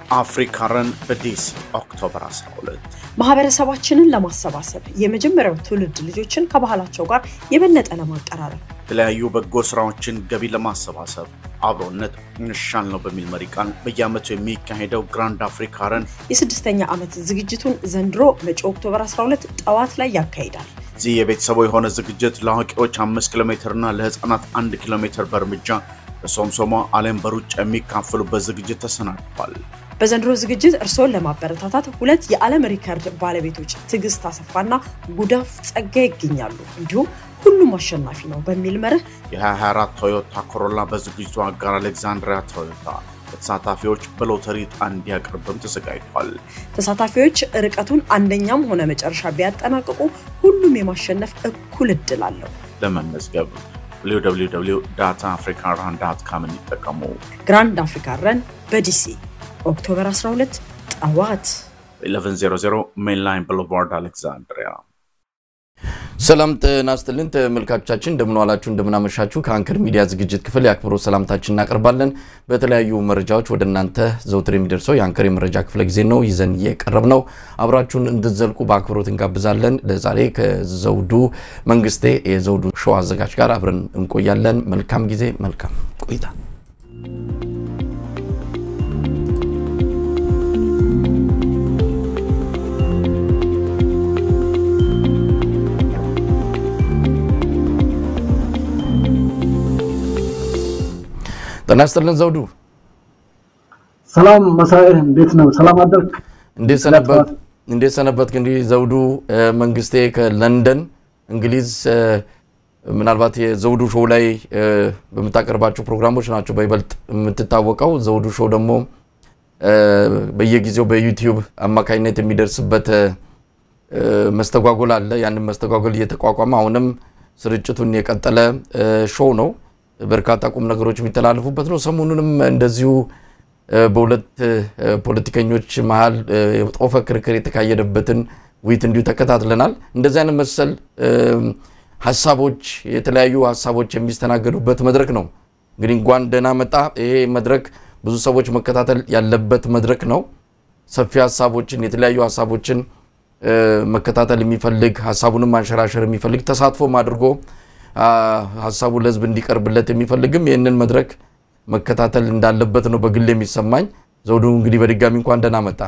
አፍሪካን በዲሲ ኦክቶበር 12 ማህበረሰባችንን ለማሰባሰብ የመጀመሪያው ትውልድ ልጆችን ከባህላቸው ጋር የበለጠ ለማቀራረብ የተለያዩ በጎ ስራዎችን ገቢ ለማሰባሰብ አብሮነት እንሻል ነው በሚል መሪ ቃል በየዓመቱ የሚካሄደው ግራንድ አፍሪካን የስድስተኛ ዓመት ዝግጅቱን ዘንድሮ መጪው ኦክቶበር 12 ጠዋት ላይ ያካሂዳል። እዚህ የቤተሰቡ የሆነ ዝግጅት ለአዋቂዎች 5 ኪሎ ሜትርና ለህፃናት 1 ኪሎ ሜትር በእርምጃ በሶምሶማ ዓለም በሩጫ የሚካፈሉበት ዝግጅት ተሰናድቷል። በዘንድሮ ዝግጅት እርሶን ለማበረታታት ሁለት የዓለም ሪከርድ ባለቤቶች ትግስት አሰፋና ጉዳፍ ጸጋ ይገኛሉ። እንዲሁም ሁሉም አሸናፊ ነው በሚል መርህ የ24 ቶዮታ ኮሮላ በዝግጅቱ አጋር አሌክዛንድሪያ ቶዮታ ተሳታፊዎች በሎተሪ እንዲያቀርብም ተዘጋጅቷል። ተሳታፊዎች ርቀቱን አንደኛም ሆነ መጨረሻ ቢያጠናቅቁ ሁሉም የማሸነፍ እኩል እድል አለው። ለመመዝገብ www.africarun.com እንጠቀሙ። ግራንድ አፍሪካን ረን በዲሲ ኦክቶበር 12 ጠዋት 1100 ሜንላይን ብሉቫርድ አሌክዛንድሪያ። ሰላም ጤና ይስጥልን ተመልካቾቻችን፣ እንደምን ዋላችሁ እንደምን አመሻችሁ። ከአንከር ሚዲያ ዝግጅት ክፍል ያክብሮት ሰላምታችንን እናቀርባለን። በተለያዩ መረጃዎች ወደናንተ ዘውትር የሚደርሰው የአንከር የመረጃ ክፍለ ጊዜ ነው ይዘን የቀረብነው። አብራችሁን እንድትዘልቁ በአክብሮት እንጋብዛለን። ለዛሬ ከዘውዱ መንግስቴ የዘውዱ ሾው አዘጋጅ ጋር አብረን እንቆያለን። መልካም ጊዜ መልካም ቆይታ። ጤና ይስጥልን ዘውዱ። ሰላም መሳይ፣ እንዴት ነው? ሰላም አደርክ? እንዴት ሰነበት? እንግዲህ ዘውዱ መንግስቴ ከለንደን እንግሊዝ ምናልባት የዘውዱ ሾው ላይ በመታቀርባቸው ፕሮግራሞች ናቸው በይበልጥ የምትታወቀው። ዘውዱ ሾው ደግሞ በየጊዜው በዩቲዩብ አማካይነት የሚደርስበት መስተጓጎል አለ። ያንን መስተጓጎል እየተቋቋመ አሁንም ስርጭቱን የቀጠለ ሾው ነው። በርካታ ቁም ነገሮች የሚተላለፉበት ነው። ሰሞኑንም እንደዚሁ በሁለት ፖለቲከኞች መሃል የጦፈ ክርክር የተካሄደበትን ውይይት እንዲሁ ተከታትለናል። እንደዚህ አይነት መሰል ሐሳቦች የተለያዩ ሐሳቦች የሚስተናገዱበት መድረክ ነው። እንግዲህ እንኳን ደህና መጣ። ይሄ መድረክ ብዙ ሰዎች መከታተል ያለበት መድረክ ነው። ሰፊ ሐሳቦችን የተለያዩ ሐሳቦችን መከታተል የሚፈልግ ሐሳቡንም ማንሸራሸር የሚፈልግ ተሳትፎም አድርጎ ሐሳቡ ለህዝብ እንዲቀርብለት የሚፈልግም ይሄንን መድረክ መከታተል እንዳለበት ነው በግል የሚሰማኝ። ዘውዱ እንግዲህ በድጋሚ እንኳን ደህና መጣ።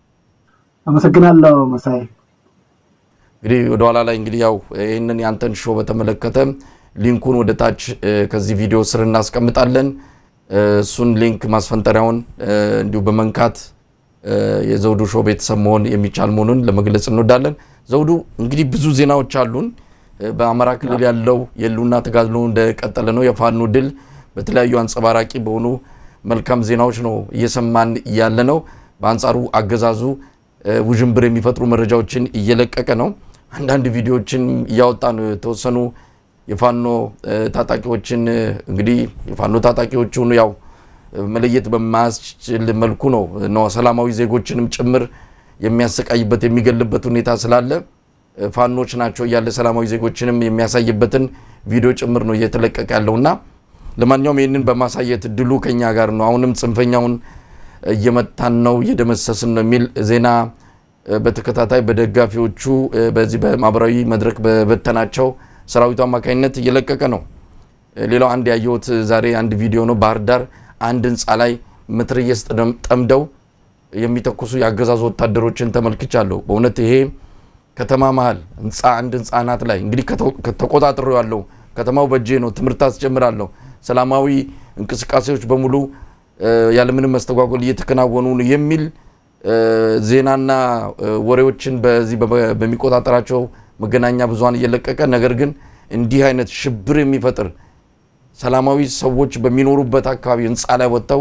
አመሰግናለሁ መሳይ። እንግዲህ ወደ ኋላ ላይ እንግዲህ ያው ይሄንን ያንተን ሾው በተመለከተ ሊንኩን ወደ ታች ከዚህ ቪዲዮ ስር እናስቀምጣለን። እሱን ሊንክ ማስፈንጠሪያውን እንዲሁ በመንካት የዘውዱ ሾው ቤተሰብ መሆን የሚቻል መሆኑን ለመግለጽ እንወዳለን። ዘውዱ እንግዲህ ብዙ ዜናዎች አሉን። በአማራ ክልል ያለው የሉና ተጋድሎ እንደቀጠለ ነው። የፋኖ ድል በተለያዩ አንጸባራቂ በሆኑ መልካም ዜናዎች ነው እየሰማን ያለ ነው። በአንጻሩ አገዛዙ ውጅንብር የሚፈጥሩ መረጃዎችን እየለቀቀ ነው። አንዳንድ ቪዲዮዎችን ያወጣን ተወሰኑ የፋኖ ታጣቂዎችን እንግዲህ የፋኖ ታጣቂዎቹ ያው መለየት በማያስችል መልኩ ነው ሰላማዊ ዜጎችንም ጭምር የሚያሰቃይበት የሚገልበት ሁኔታ ስላለ ፋኖች ናቸው ያለ ሰላማዊ ዜጎችንም የሚያሳይበትን ቪዲዮ ጭምር ነው እየተለቀቀ ያለውና ለማንኛውም ይሄንን በማሳየት ድሉ ከኛ ጋር ነው፣ አሁንም ጽንፈኛውን እየመታን ነው እየደመሰስን ነው የሚል ዜና በተከታታይ በደጋፊዎቹ በዚህ በማህበራዊ መድረክ በበተናቸው ሰራዊቱ አማካይነት እየለቀቀ ነው። ሌላው አንድ ያየሁት ዛሬ አንድ ቪዲዮ ነው። ባህር ዳር አንድ ህንጻ ላይ መትረየስ ጠምደው የሚተኩሱ ያገዛዙ ወታደሮችን ተመልክቻለሁ። በእውነት ይሄ ከተማ መሃል አንድ ህንጻናት ላይ እንግዲህ ተቆጣጥረው ያለው ከተማው በጄ ነው፣ ትምርት አስጀምራለሁ፣ ሰላማዊ እንቅስቃሴዎች በሙሉ ያለምንም መስተጓጎል እየተከናወኑ ነው የሚል ዜናና ወሬዎችን በዚህ በሚቆጣጠራቸው መገናኛ ብዙሃን እየለቀቀ ነገር ግን እንዲህ አይነት ሽብር የሚፈጥር ሰላማዊ ሰዎች በሚኖሩበት አካባቢ ህንጻ ላይ ወጣው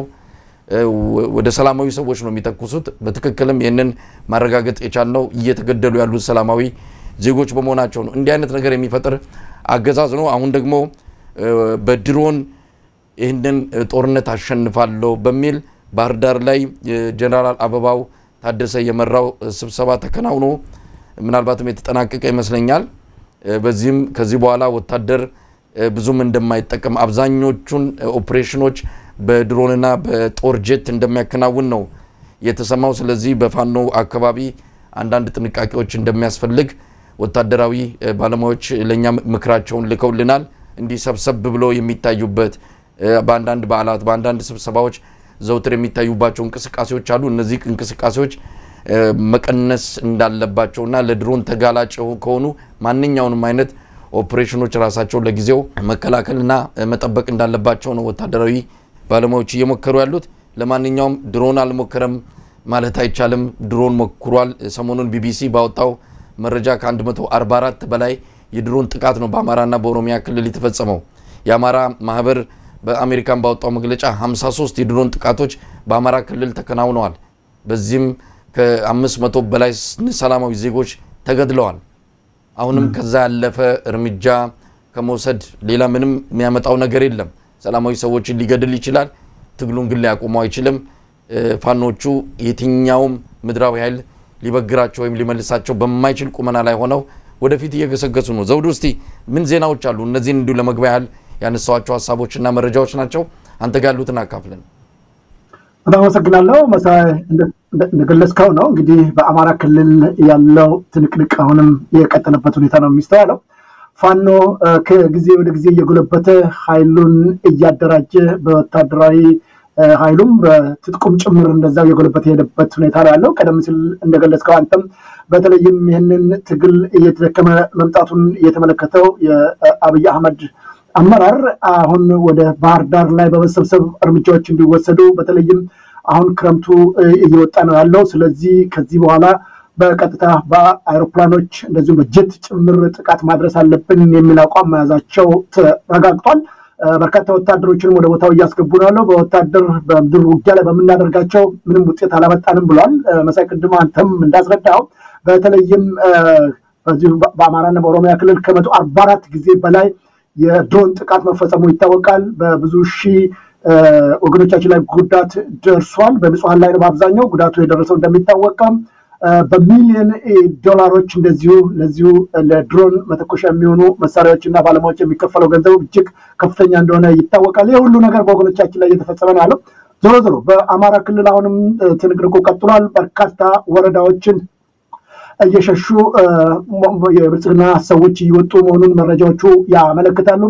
ወደ ሰላማዊ ሰዎች ነው የሚተኩሱት። በትክክልም ይሄንን ማረጋገጥ የቻልነው እየተገደሉ ያሉት ሰላማዊ ዜጎች በመሆናቸው ነው። እንዲህ አይነት ነገር የሚፈጥር አገዛዝ ነው። አሁን ደግሞ በድሮን ይሄንን ጦርነት አሸንፋለሁ በሚል ባህር ዳር ላይ ጀነራል አበባው ታደሰ የመራው ስብሰባ ተከናውኖ ምናልባትም የተጠናቀቀ ይመስለኛል። በዚህም ከዚህ በኋላ ወታደር ብዙም እንደማይጠቀም አብዛኞቹን ኦፕሬሽኖች በድሮንና በጦር ጄት እንደሚያከናውን ነው የተሰማው። ስለዚህ በፋኖ አካባቢ አንዳንድ ጥንቃቄዎች እንደሚያስፈልግ ወታደራዊ ባለሙያዎች ለኛ ምክራቸውን ልከውልናል። እንዲህ ሰብሰብ ብሎ የሚታዩበት በአንዳንድ በዓላት በአንዳንድ ስብሰባዎች ዘውትር የሚታዩባቸው እንቅስቃሴዎች አሉ። እነዚህ እንቅስቃሴዎች መቀነስ እንዳለባቸውና ለድሮን ተጋላጭ ከሆኑ ማንኛውንም አይነት ኦፕሬሽኖች ራሳቸው ለጊዜው መከላከልና መጠበቅ እንዳለባቸው ነው ወታደራዊ ባለሙያዎች እየመከሩ ያሉት። ለማንኛውም ድሮን አልሞከረም ማለት አይቻልም። ድሮን ሞክሯል። ሰሞኑን ቢቢሲ ባወጣው መረጃ ከ144 በላይ የድሮን ጥቃት ነው በአማራና በኦሮሚያ ክልል የተፈጸመው። የአማራ ማህበር በአሜሪካን ባወጣው መግለጫ 53 የድሮን ጥቃቶች በአማራ ክልል ተከናውነዋል። በዚህም ከ500 በላይ ሰላማዊ ዜጎች ተገድለዋል። አሁንም ከዛ ያለፈ እርምጃ ከመውሰድ ሌላ ምንም የሚያመጣው ነገር የለም። ሰላማዊ ሰዎችን ሊገድል ይችላል፣ ትግሉን ግን ሊያቆመው አይችልም። ፋኖቹ የትኛውም ምድራዊ ኃይል ሊበግራቸው ወይም ሊመልሳቸው በማይችል ቁመና ላይ ሆነው ወደፊት እየገሰገሱ ነው። ዘውዱ እስቲ ምን ዜናዎች አሉ? እነዚህን እንዲሁ ለመግቢያ ያህል ያነሳዋቸው ሐሳቦችና መረጃዎች ናቸው። አንተ ጋር ያሉትን አካፍለን። በጣም አመሰግናለሁ። መሳይ እንደገለጽከው ነው እንግዲህ በአማራ ክልል ያለው ትንቅንቅ አሁንም የቀጠለበት ሁኔታ ነው የሚስተዋለው። ፋኖ ከጊዜ ወደ ጊዜ እየጎለበተ ኃይሉን እያደራጀ በወታደራዊ ኃይሉም በትጥቁም ጭምር እንደዛው እየጎለበተ የሄደበት ሁኔታ ላይ ያለው። ቀደም ሲል እንደገለጽከው አንተም በተለይም ይህንን ትግል እየተደከመ መምጣቱን እየተመለከተው የአብይ አህመድ አመራር አሁን ወደ ባህር ዳር ላይ በመሰብሰብ እርምጃዎች እንዲወሰዱ በተለይም አሁን ክረምቱ እየወጣ ነው ያለው። ስለዚህ ከዚህ በኋላ በቀጥታ በአይሮፕላኖች እንደዚሁም በጀት ጭምር ጥቃት ማድረስ አለብን የሚል አቋም መያዛቸው ተረጋግጧል። በርካታ ወታደሮችን ወደ ቦታው እያስገቡ ነው ያለው። በወታደር በምድር ውጊያ ላይ በምናደርጋቸው ምንም ውጤት አላመጣንም ብሏል። መሳይ ቅድም አንተም እንዳስረዳው በተለይም በአማራና በኦሮሚያ ክልል ከ144 ጊዜ በላይ የድሮን ጥቃት መፈጸሙ ይታወቃል። በብዙ ሺህ ወገኖቻችን ላይ ጉዳት ደርሷል። በንጹሃን ላይ ነው በአብዛኛው ጉዳቱ የደረሰው። እንደሚታወቀው በሚሊዮን ዶላሮች እንደዚሁ ለዚሁ ለድሮን መተኮሻ የሚሆኑ መሳሪያዎችና ባለሙያዎች የሚከፈለው ገንዘብ እጅግ ከፍተኛ እንደሆነ ይታወቃል። ይህ ሁሉ ነገር በወገኖቻችን ላይ እየተፈጸመ ነው ያለው። ዞሮ ዞሮ በአማራ ክልል አሁንም ትንቅንቁ ቀጥሏል። በርካታ ወረዳዎችን እየሸሹ የብልጽግና ሰዎች እየወጡ መሆኑን መረጃዎቹ ያመለክታሉ።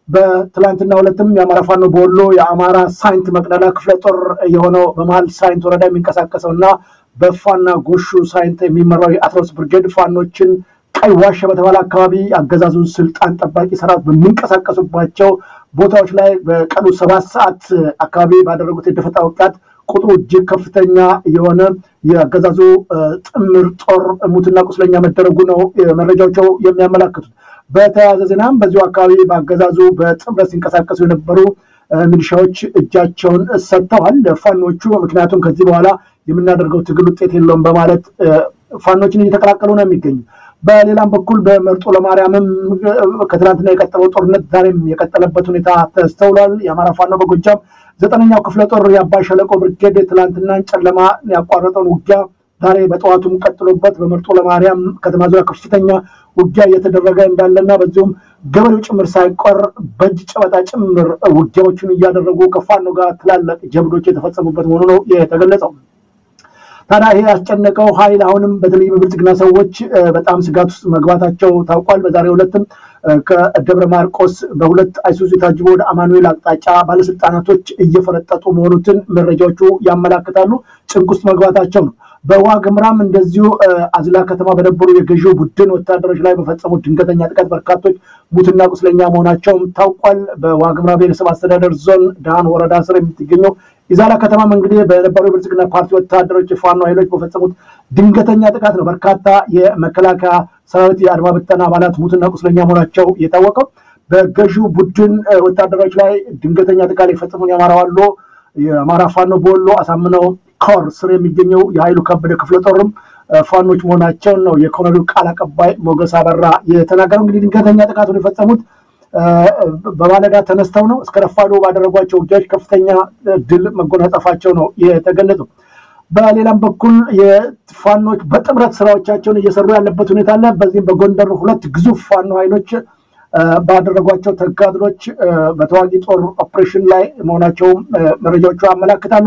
በትላንትና ዕለትም የአማራ ፋኖ በወሎ የአማራ ሳይንት መቅደላ ክፍለ ጦር የሆነው በመሃል ሳይንት ወረዳ የሚንቀሳቀሰውና በፋና ጎሹ ሳይንት የሚመራው የአትሮስ ብርጌድ ፋኖችን ቀይ ዋሻ በተባለ አካባቢ አገዛዙን ስልጣን ጠባቂ ሰራዊት በሚንቀሳቀሱባቸው ቦታዎች ላይ በቀኑ 7 ሰዓት አካባቢ ባደረጉት የደፈጣ ውጊያ ቁጥሩ እጅግ ከፍተኛ የሆነ የአገዛዙ ጥምር ጦር ሙትና ቁስለኛ መደረጉ ነው መረጃዎቹ የሚያመለክቱት። በተያያዘ ዜናም በዚሁ አካባቢ በአገዛዙ በጥምረት ሲንቀሳቀሱ የነበሩ ሚሊሻዎች እጃቸውን ሰጥተዋል ፋኖቹ። ምክንያቱም ከዚህ በኋላ የምናደርገው ትግል ውጤት የለውም በማለት ፋኖችን እየተቀላቀሉ ነው የሚገኙ። በሌላም በኩል በመርጦ ለማርያምም ከትናንትና የቀጠለው ጦርነት ዛሬም የቀጠለበት ሁኔታ ተስተውሏል። የአማራ ፋኖ በጎጃም 9ኛው ክፍለ ጦር የአባይ ሸለቆ ብርጌድ ትናንትናን ጨለማ ያቋረጠውን ውጊያ ዛሬ በጠዋቱም ቀጥሎበት በመርጦ ለማርያም ከተማ ዙሪያ ከፍተኛ ውጊያ እየተደረገ እንዳለና በዚሁም ገበሬው ጭምር ሳይቆር በእጅ ጨበጣ ጭምር ውጊያዎችን እያደረጉ ከፋኖ ጋር ትላልቅ ጀብዶች የተፈጸሙበት መሆኑ ነው የተገለጸው። ታዲያ ይሄ ያስጨነቀው ኃይል አሁንም በተለይ በብልጽግና ሰዎች በጣም ስጋት ውስጥ መግባታቸው ታውቋል። በዛሬው ዕለትም ከደብረ ማርቆስ በሁለት አይሱዙ ታጅቦ ወደ አማኑኤል አቅጣጫ ባለስልጣናቶች እየፈረጠጡ መሆኑን መረጃዎቹ ያመላክታሉ። ጭንቅ ውስጥ መግባታቸው ነው። በዋግምራም እንደዚሁ አዝላ ከተማ በነበሩ የገዢው ቡድን ወታደሮች ላይ በፈጸሙት ድንገተኛ ጥቃት በርካቶች ሙትና ቁስለኛ መሆናቸውም ታውቋል። በዋግምራ ብሔረሰብ አስተዳደር ዞን ዳን ወረዳ ስር የምትገኘው ኢዛላ ከተማ እንግዲህ በነበሩ የብልጽግና ፓርቲ ወታደሮች የፋኖ ኃይሎች በፈጸሙት ድንገተኛ ጥቃት ነው በርካታ የመከላከያ ሰራዊት የአድማ ብተና አባላት ሙትና ቁስለኛ መሆናቸው የታወቀው። በገዢው ቡድን ወታደሮች ላይ ድንገተኛ ጥቃት የፈጸሙት የአማራ ፋኖ በወሎ አሳምነው ኮር ስር የሚገኘው የኃይሉ ከበደ ክፍለ ጦርም ፋኖች መሆናቸውን ነው የኮሎኔሉ ቃል አቀባይ ሞገስ አበራ የተናገረው። እንግዲህ ድንገተኛ ጥቃቱን የፈጸሙት በማለዳ ተነስተው ነው። እስከ ረፋዶ ባደረጓቸው ውጊያዎች ከፍተኛ ድል መጎናጸፋቸው ነው የተገለጸው። በሌላም በኩል የፋኖች በጥምረት ስራዎቻቸውን እየሰሩ ያለበት ሁኔታ አለ። በዚህም በጎንደር ሁለት ግዙፍ ፋኖ ኃይሎች ባደረጓቸው ተጋድሎች በተዋጊ ጦር ኦፕሬሽን ላይ መሆናቸው መረጃዎቹ ያመለክታሉ።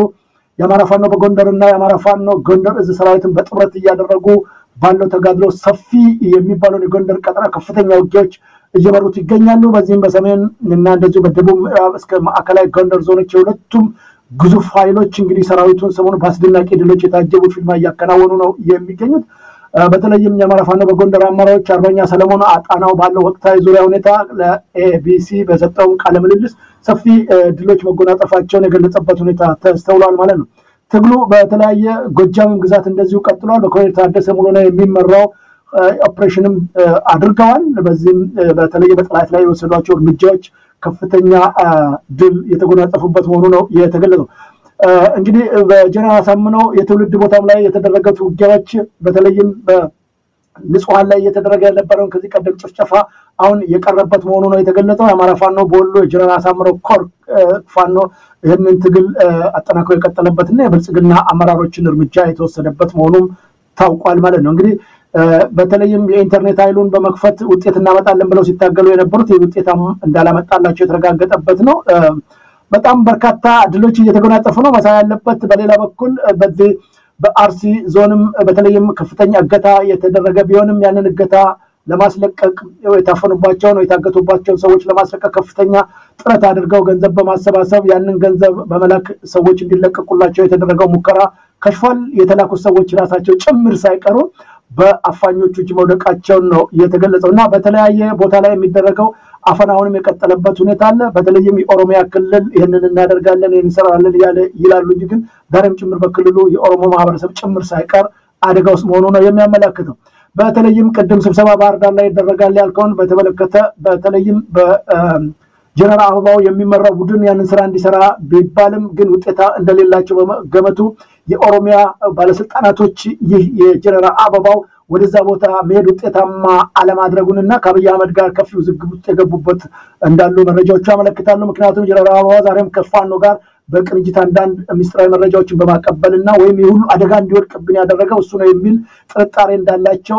የአማራ ፋኖ በጎንደርና የአማራ ፋኖ ጎንደር እዝ ሰራዊትን በጥምረት እያደረጉ ባለው ተጋድሎ ሰፊ የሚባለውን የጎንደር ቀጠና ከፍተኛ ውጊያዎች እየመሩት ይገኛሉ። በዚህም በሰሜን እና እንደዚሁ በደቡብ ምዕራብ እስከ ማዕከላዊ ጎንደር ዞኖች የሁለቱም ግዙፍ ኃይሎች እንግዲህ ሰራዊቱን ሰሞኑን በአስደናቂ ድሎች የታጀቡ ፊልማ እያከናወኑ ነው የሚገኙት። በተለይም የአማራ ፋኖ በጎንደር አመራሮች አርበኛ ሰለሞን አጣናው ባለው ወቅታዊ ዙሪያ ሁኔታ ለኤቢሲ በሰጠው ቃለ ምልልስ ሰፊ ድሎች መጎናጸፋቸውን የገለጸበት ሁኔታ ተስተውሏል ማለት ነው። ትግሉ በተለያየ ጎጃም ግዛት እንደዚሁ ቀጥሏል። በኮሎኔል ታደሰ ሙሉነህ የሚመራው ኦፕሬሽንም አድርገዋል። በዚህም በተለየ በጠላት ላይ የወሰዷቸው እርምጃዎች ከፍተኛ ድል የተጎናጸፉበት መሆኑ ነው የተገለጸው። እንግዲህ በጀነራል አሳምነው የትውልድ ቦታም ላይ የተደረገው ውጊያዎች በተለይም በንጹሃን ላይ እየተደረገ የነበረውን ከዚህ ቀደም ጭፍጨፋ አሁን የቀረበት መሆኑ ነው የተገለጸው። የአማራ ፋኖ በወሎ የጀነራል አሳምነው ኮር ፋኖ ይህንን ትግል አጠናክሮ የቀጠለበትና የብልጽግና አመራሮችን እርምጃ የተወሰደበት መሆኑም ታውቋል ማለት ነው። እንግዲህ በተለይም የኢንተርኔት ኃይሉን በመክፈት ውጤት እናመጣለን ብለው ሲታገሉ የነበሩት የውጤታም እንዳላመጣላቸው የተረጋገጠበት ነው። በጣም በርካታ ድሎች እየተጎናጸፉ ነው መሳይ ያለበት። በሌላ በኩል በዚህ በአርሲ ዞንም በተለይም ከፍተኛ እገታ የተደረገ ቢሆንም ያንን እገታ ለማስለቀቅ የታፈኑባቸው ነው የታገቱባቸው ሰዎች ለማስለቀቅ ከፍተኛ ጥረት አድርገው ገንዘብ በማሰባሰብ ያንን ገንዘብ በመላክ ሰዎች እንዲለቀቁላቸው የተደረገው ሙከራ ከሽፏል። የተላኩት ሰዎች ራሳቸው ጭምር ሳይቀሩ በአፋኞቹ እጅ መውደቃቸውን ነው የተገለጸውና በተለያየ ቦታ ላይ የሚደረገው አፈናውንም የቀጠለበት ሁኔታ አለ። በተለይም የኦሮሚያ ክልል ይሄንን እናደርጋለን እንሰራለን ይላሉ እንጂ ግን ዛሬም ጭምር በክልሉ የኦሮሞ ማህበረሰብ ጭምር ሳይቀር አደጋ ውስጥ መሆኑ ነው የሚያመላክተው። በተለይም ቅድም ስብሰባ ባህር ዳር ላይ ይደረጋል ያልከውን በተመለከተ በተለይም በጀነራል አበባው የሚመራው ቡድን ያንን ስራ እንዲሰራ ቢባልም ግን ውጤታ እንደሌላቸው በመገመቱ የኦሮሚያ ባለስልጣናቶች ይህ የጀነራል አበባው ወደዛ ቦታ መሄድ ውጤታማ አለማድረጉንና ከአብይ አህመድ ጋር ከፍ ውዝግብ ውስጥ የገቡበት እንዳሉ መረጃዎቹ ያመለክታሉ። ምክንያቱም ጀነራል አበባው ዛሬም ከፋኖ ጋር በቅንጅት አንዳንድ ሚስጥራዊ መረጃዎችን በማቀበልና ወይም የሁሉ አደጋ እንዲወድቅብን ያደረገው እሱ ነው የሚል ጥርጣሬ እንዳላቸው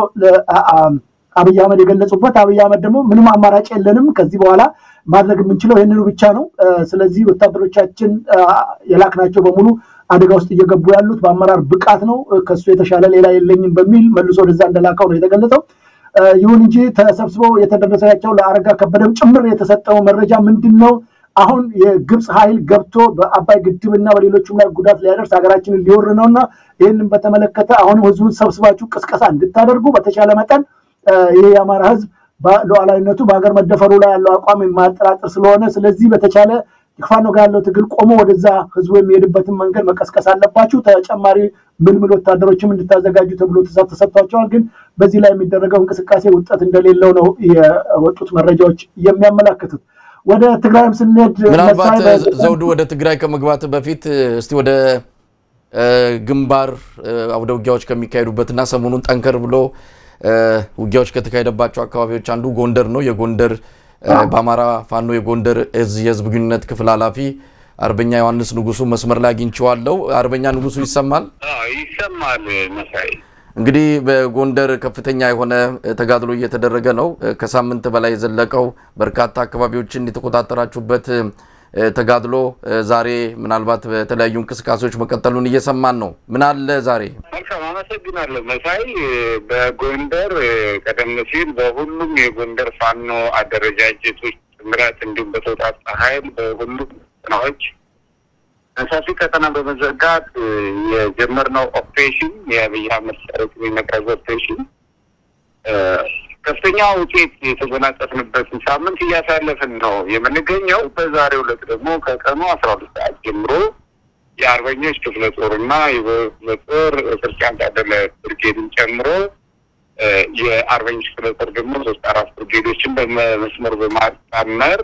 አብይ አህመድ የገለጹበት። አብይ አህመድ ደግሞ ምንም አማራጭ የለንም ከዚህ በኋላ ማድረግ የምንችለው ይሄንኑ ብቻ ነው። ስለዚህ ወታደሮቻችን የላክናቸው በሙሉ አደጋ ውስጥ እየገቡ ያሉት በአመራር ብቃት ነው ከሱ የተሻለ ሌላ የለኝም በሚል መልሶ ወደዛ እንደላከው ነው የተገለጸው። ይሁን እንጂ ተሰብስበው የተደረሰያቸው ለአረጋ ከበደም ጭምር የተሰጠው መረጃ ምንድነው? አሁን የግብጽ ኃይል ገብቶ በአባይ ግድብና በሌሎችም ላይ ጉዳት ሊያደርስ ሀገራችንን ሊወር ነውና ይሄንን በተመለከተ አሁንም ህዝቡን ሰብስባችሁ ቅስቀሳ እንድታደርጉ በተቻለ መጠን ይሄ የአማራ ህዝብ በሉዓላዊነቱ በሀገር መደፈሩ ላይ ያለው አቋም የማያጠራጥር ስለሆነ ስለዚህ በተቻለ ፋኖ ጋር ያለው ትግል ቆሞ ወደዛ ህዝቡ የሚሄድበትን መንገድ መቀስቀስ አለባችሁ። ተጨማሪ ምልምል ወታደሮችም እንድታዘጋጁ ተብሎ ትዕዛዝ ተሰጥቷቸዋል። ግን በዚህ ላይ የሚደረገው እንቅስቃሴ ውጤት እንደሌለው ነው የወጡት መረጃዎች የሚያመላክቱት። ወደ ትግራይም ስንሄድ ምናልባት ዘውዱ ወደ ትግራይ ከመግባት በፊት እስቲ ወደ ግንባር አውደ ውጊያዎች ከሚካሄዱበትና ሰሞኑን ጠንከር ብሎ ውጊያዎች ከተካሄደባቸው አካባቢዎች አንዱ ጎንደር ነው። የጎንደር በአማራ ፋኖ የጎንደር እዝ የህዝብ ግንኙነት ክፍል ኃላፊ አርበኛ ዮሐንስ ንጉሱ መስመር ላይ አግኝቼዋለሁ። አርበኛ ንጉሱ ይሰማል? ይሰማል መሳይ። እንግዲህ በጎንደር ከፍተኛ የሆነ ተጋድሎ እየተደረገ ነው። ከሳምንት በላይ ዘለቀው በርካታ አካባቢዎችን የተቆጣጠራችሁበት ተጋድሎ ዛሬ ምናልባት በተለያዩ እንቅስቃሴዎች መቀጠሉን እየሰማን ነው። ምን አለ ዛሬ? መልካም አመሰግናለሁ መሳይ። በጎንደር ቀደም ሲል በሁሉም የጎንደር ፋኖ አደረጃጀቶች ጥምረት እንዲሁም በተውጣጣ ኃይል በሁሉም ቀጠናዎች ሰፊ ቀጠና በመዘጋት የጀመርነው ኦፕሬሽን የአብይ አህመድ ሰራዊት የመቅረዝ ኦፕሬሽን ከፍተኛ ውጤት የተጎናጸፍንበትን ሳምንት እያሳለፍን ነው የምንገኘው። በዛሬው ዕለት ደግሞ ከቀኑ 12 ሰዓት ጀምሮ የአርበኞች ክፍለ ጦርና የክፍለ ጦር ክርስቲያን ታደለ ብርጌድን ጨምሮ የአርበኞች ክፍለ ጦር ደግሞ 3-4 ብርጌዶችን በመስመር በማጣመር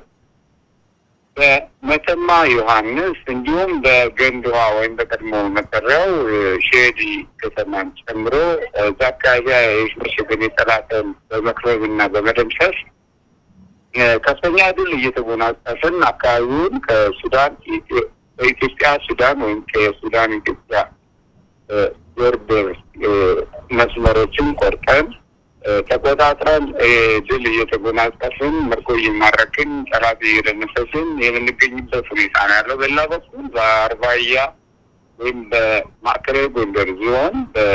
በመተማ ዮሐንስ እንዲሁም በገንድዋ ወይም በቀድሞ መጠሪያው ሼዲ ከተማን ጨምሮ ዛካያ የሽመሸገን የጠላትን በመክበብና በመደምሰስ ከፍተኛ ድል እየተጎናጸፍን አካባቢውን ከሱዳን ኢትዮጵያ ሱዳን ወይም ከሱዳን ኢትዮጵያ ቦርደር መስመሮችን ቆርጠን ተቆጣጥረን ድል እየተጎናጸፍን ምርኮ እየማረክን ጠላት እየደመሰስን የምንገኝበት ሁኔታ ነው ያለው። በሌላ በኩል በአርባያ ወይም በማዕከላዊ ጎንደር ዞን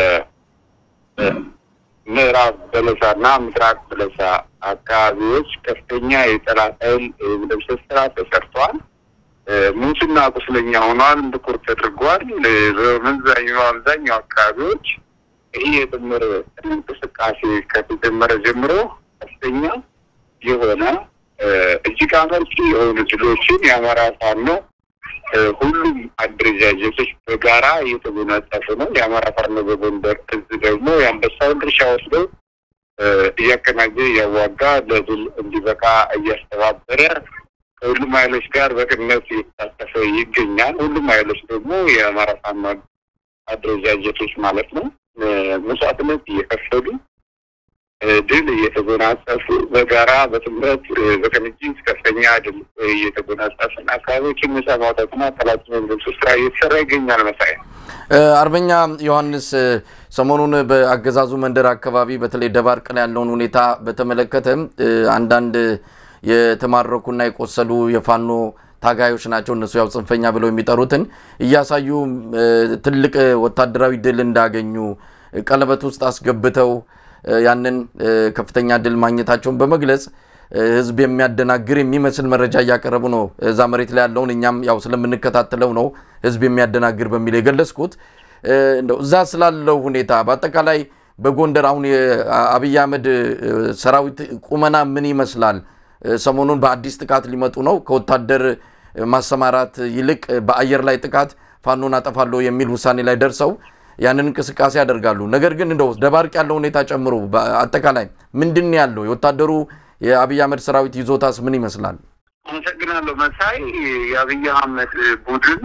ምዕራብ በለሳና ምስራቅ በለሳ አካባቢዎች ከፍተኛ የጠላት ኃይል የመደምሰስ ስራ ተሰርቷል። ሙስና ቁስለኛ ሆኗል፣ እንድቁር ተደርጓል። በመዛኛው አብዛኛው አካባቢዎች ይህ የጥምር እንቅስቃሴ ከተጀመረ ጀምሮ ከፍተኛ የሆነ እጅግ አመርቂ የሆኑ ድሎችን የአማራ ፋኖ ሁሉም አደረጃጀቶች በጋራ እየተጎናጸፉ ነው። የአማራ ፋኖ በጎንደር እዝ ደግሞ የአንበሳውን ድርሻ ወስዶ እያቀናጀ እያዋጋ ለድል እንዲበቃ እያስተባበረ ከሁሉም ኃይሎች ጋር በቅንነት እየተሳተፈ ይገኛል። ሁሉም ኃይሎች ደግሞ የአማራ ፋኖ አደረጃጀቶች ማለት ነው መስዋዕትነት እየከፈሉ ድል እየተጎናጸፉ በጋራ በጥምረት በቅንጅት ከፍተኛ ድል እየተጎናጸፉና አካባቢዎችን ነፃ ማውጣትና ጠላትን መምታት ስራ እየተሰራ ይገኛል። መሳይ አርበኛ ዮሐንስ ሰሞኑን በአገዛዙ መንደር አካባቢ በተለይ ደባርቅ ላይ ያለውን ሁኔታ በተመለከተ አንዳንድ የተማረኩና የቆሰሉ የፋኖ ታጋዮች ናቸው እነሱ ያው ጽንፈኛ ብለው የሚጠሩትን እያሳዩ ትልቅ ወታደራዊ ድል እንዳገኙ ቀለበት ውስጥ አስገብተው ያንን ከፍተኛ ድል ማግኘታቸውን በመግለጽ ህዝብ የሚያደናግር የሚመስል መረጃ ያቀርቡ ነው። እዛ መሬት ላይ ያለውን እኛም ያው ስለምንከታተለው ነው ህዝብ የሚያደናግር በሚል የገለጽኩት። እንደው እዛ ስላለው ሁኔታ በአጠቃላይ በጎንደር አሁን የአብይ አህመድ ሰራዊት ቁመና ምን ይመስላል? ሰሞኑን በአዲስ ጥቃት ሊመጡ ነው። ከወታደር ማሰማራት ይልቅ በአየር ላይ ጥቃት ፋኖን አጠፋለሁ የሚል ውሳኔ ላይ ደርሰው ያንን እንቅስቃሴ ያደርጋሉ። ነገር ግን እንደው ደባርቅ ያለው ሁኔታ ጨምሮ አጠቃላይ ምንድነው ያለው? የወታደሩ የአብይ አህመድ ሰራዊት ይዞታስ ምን ይመስላል? አመሰግናለሁ መሳይ። የአብይ አህመድ ቡድን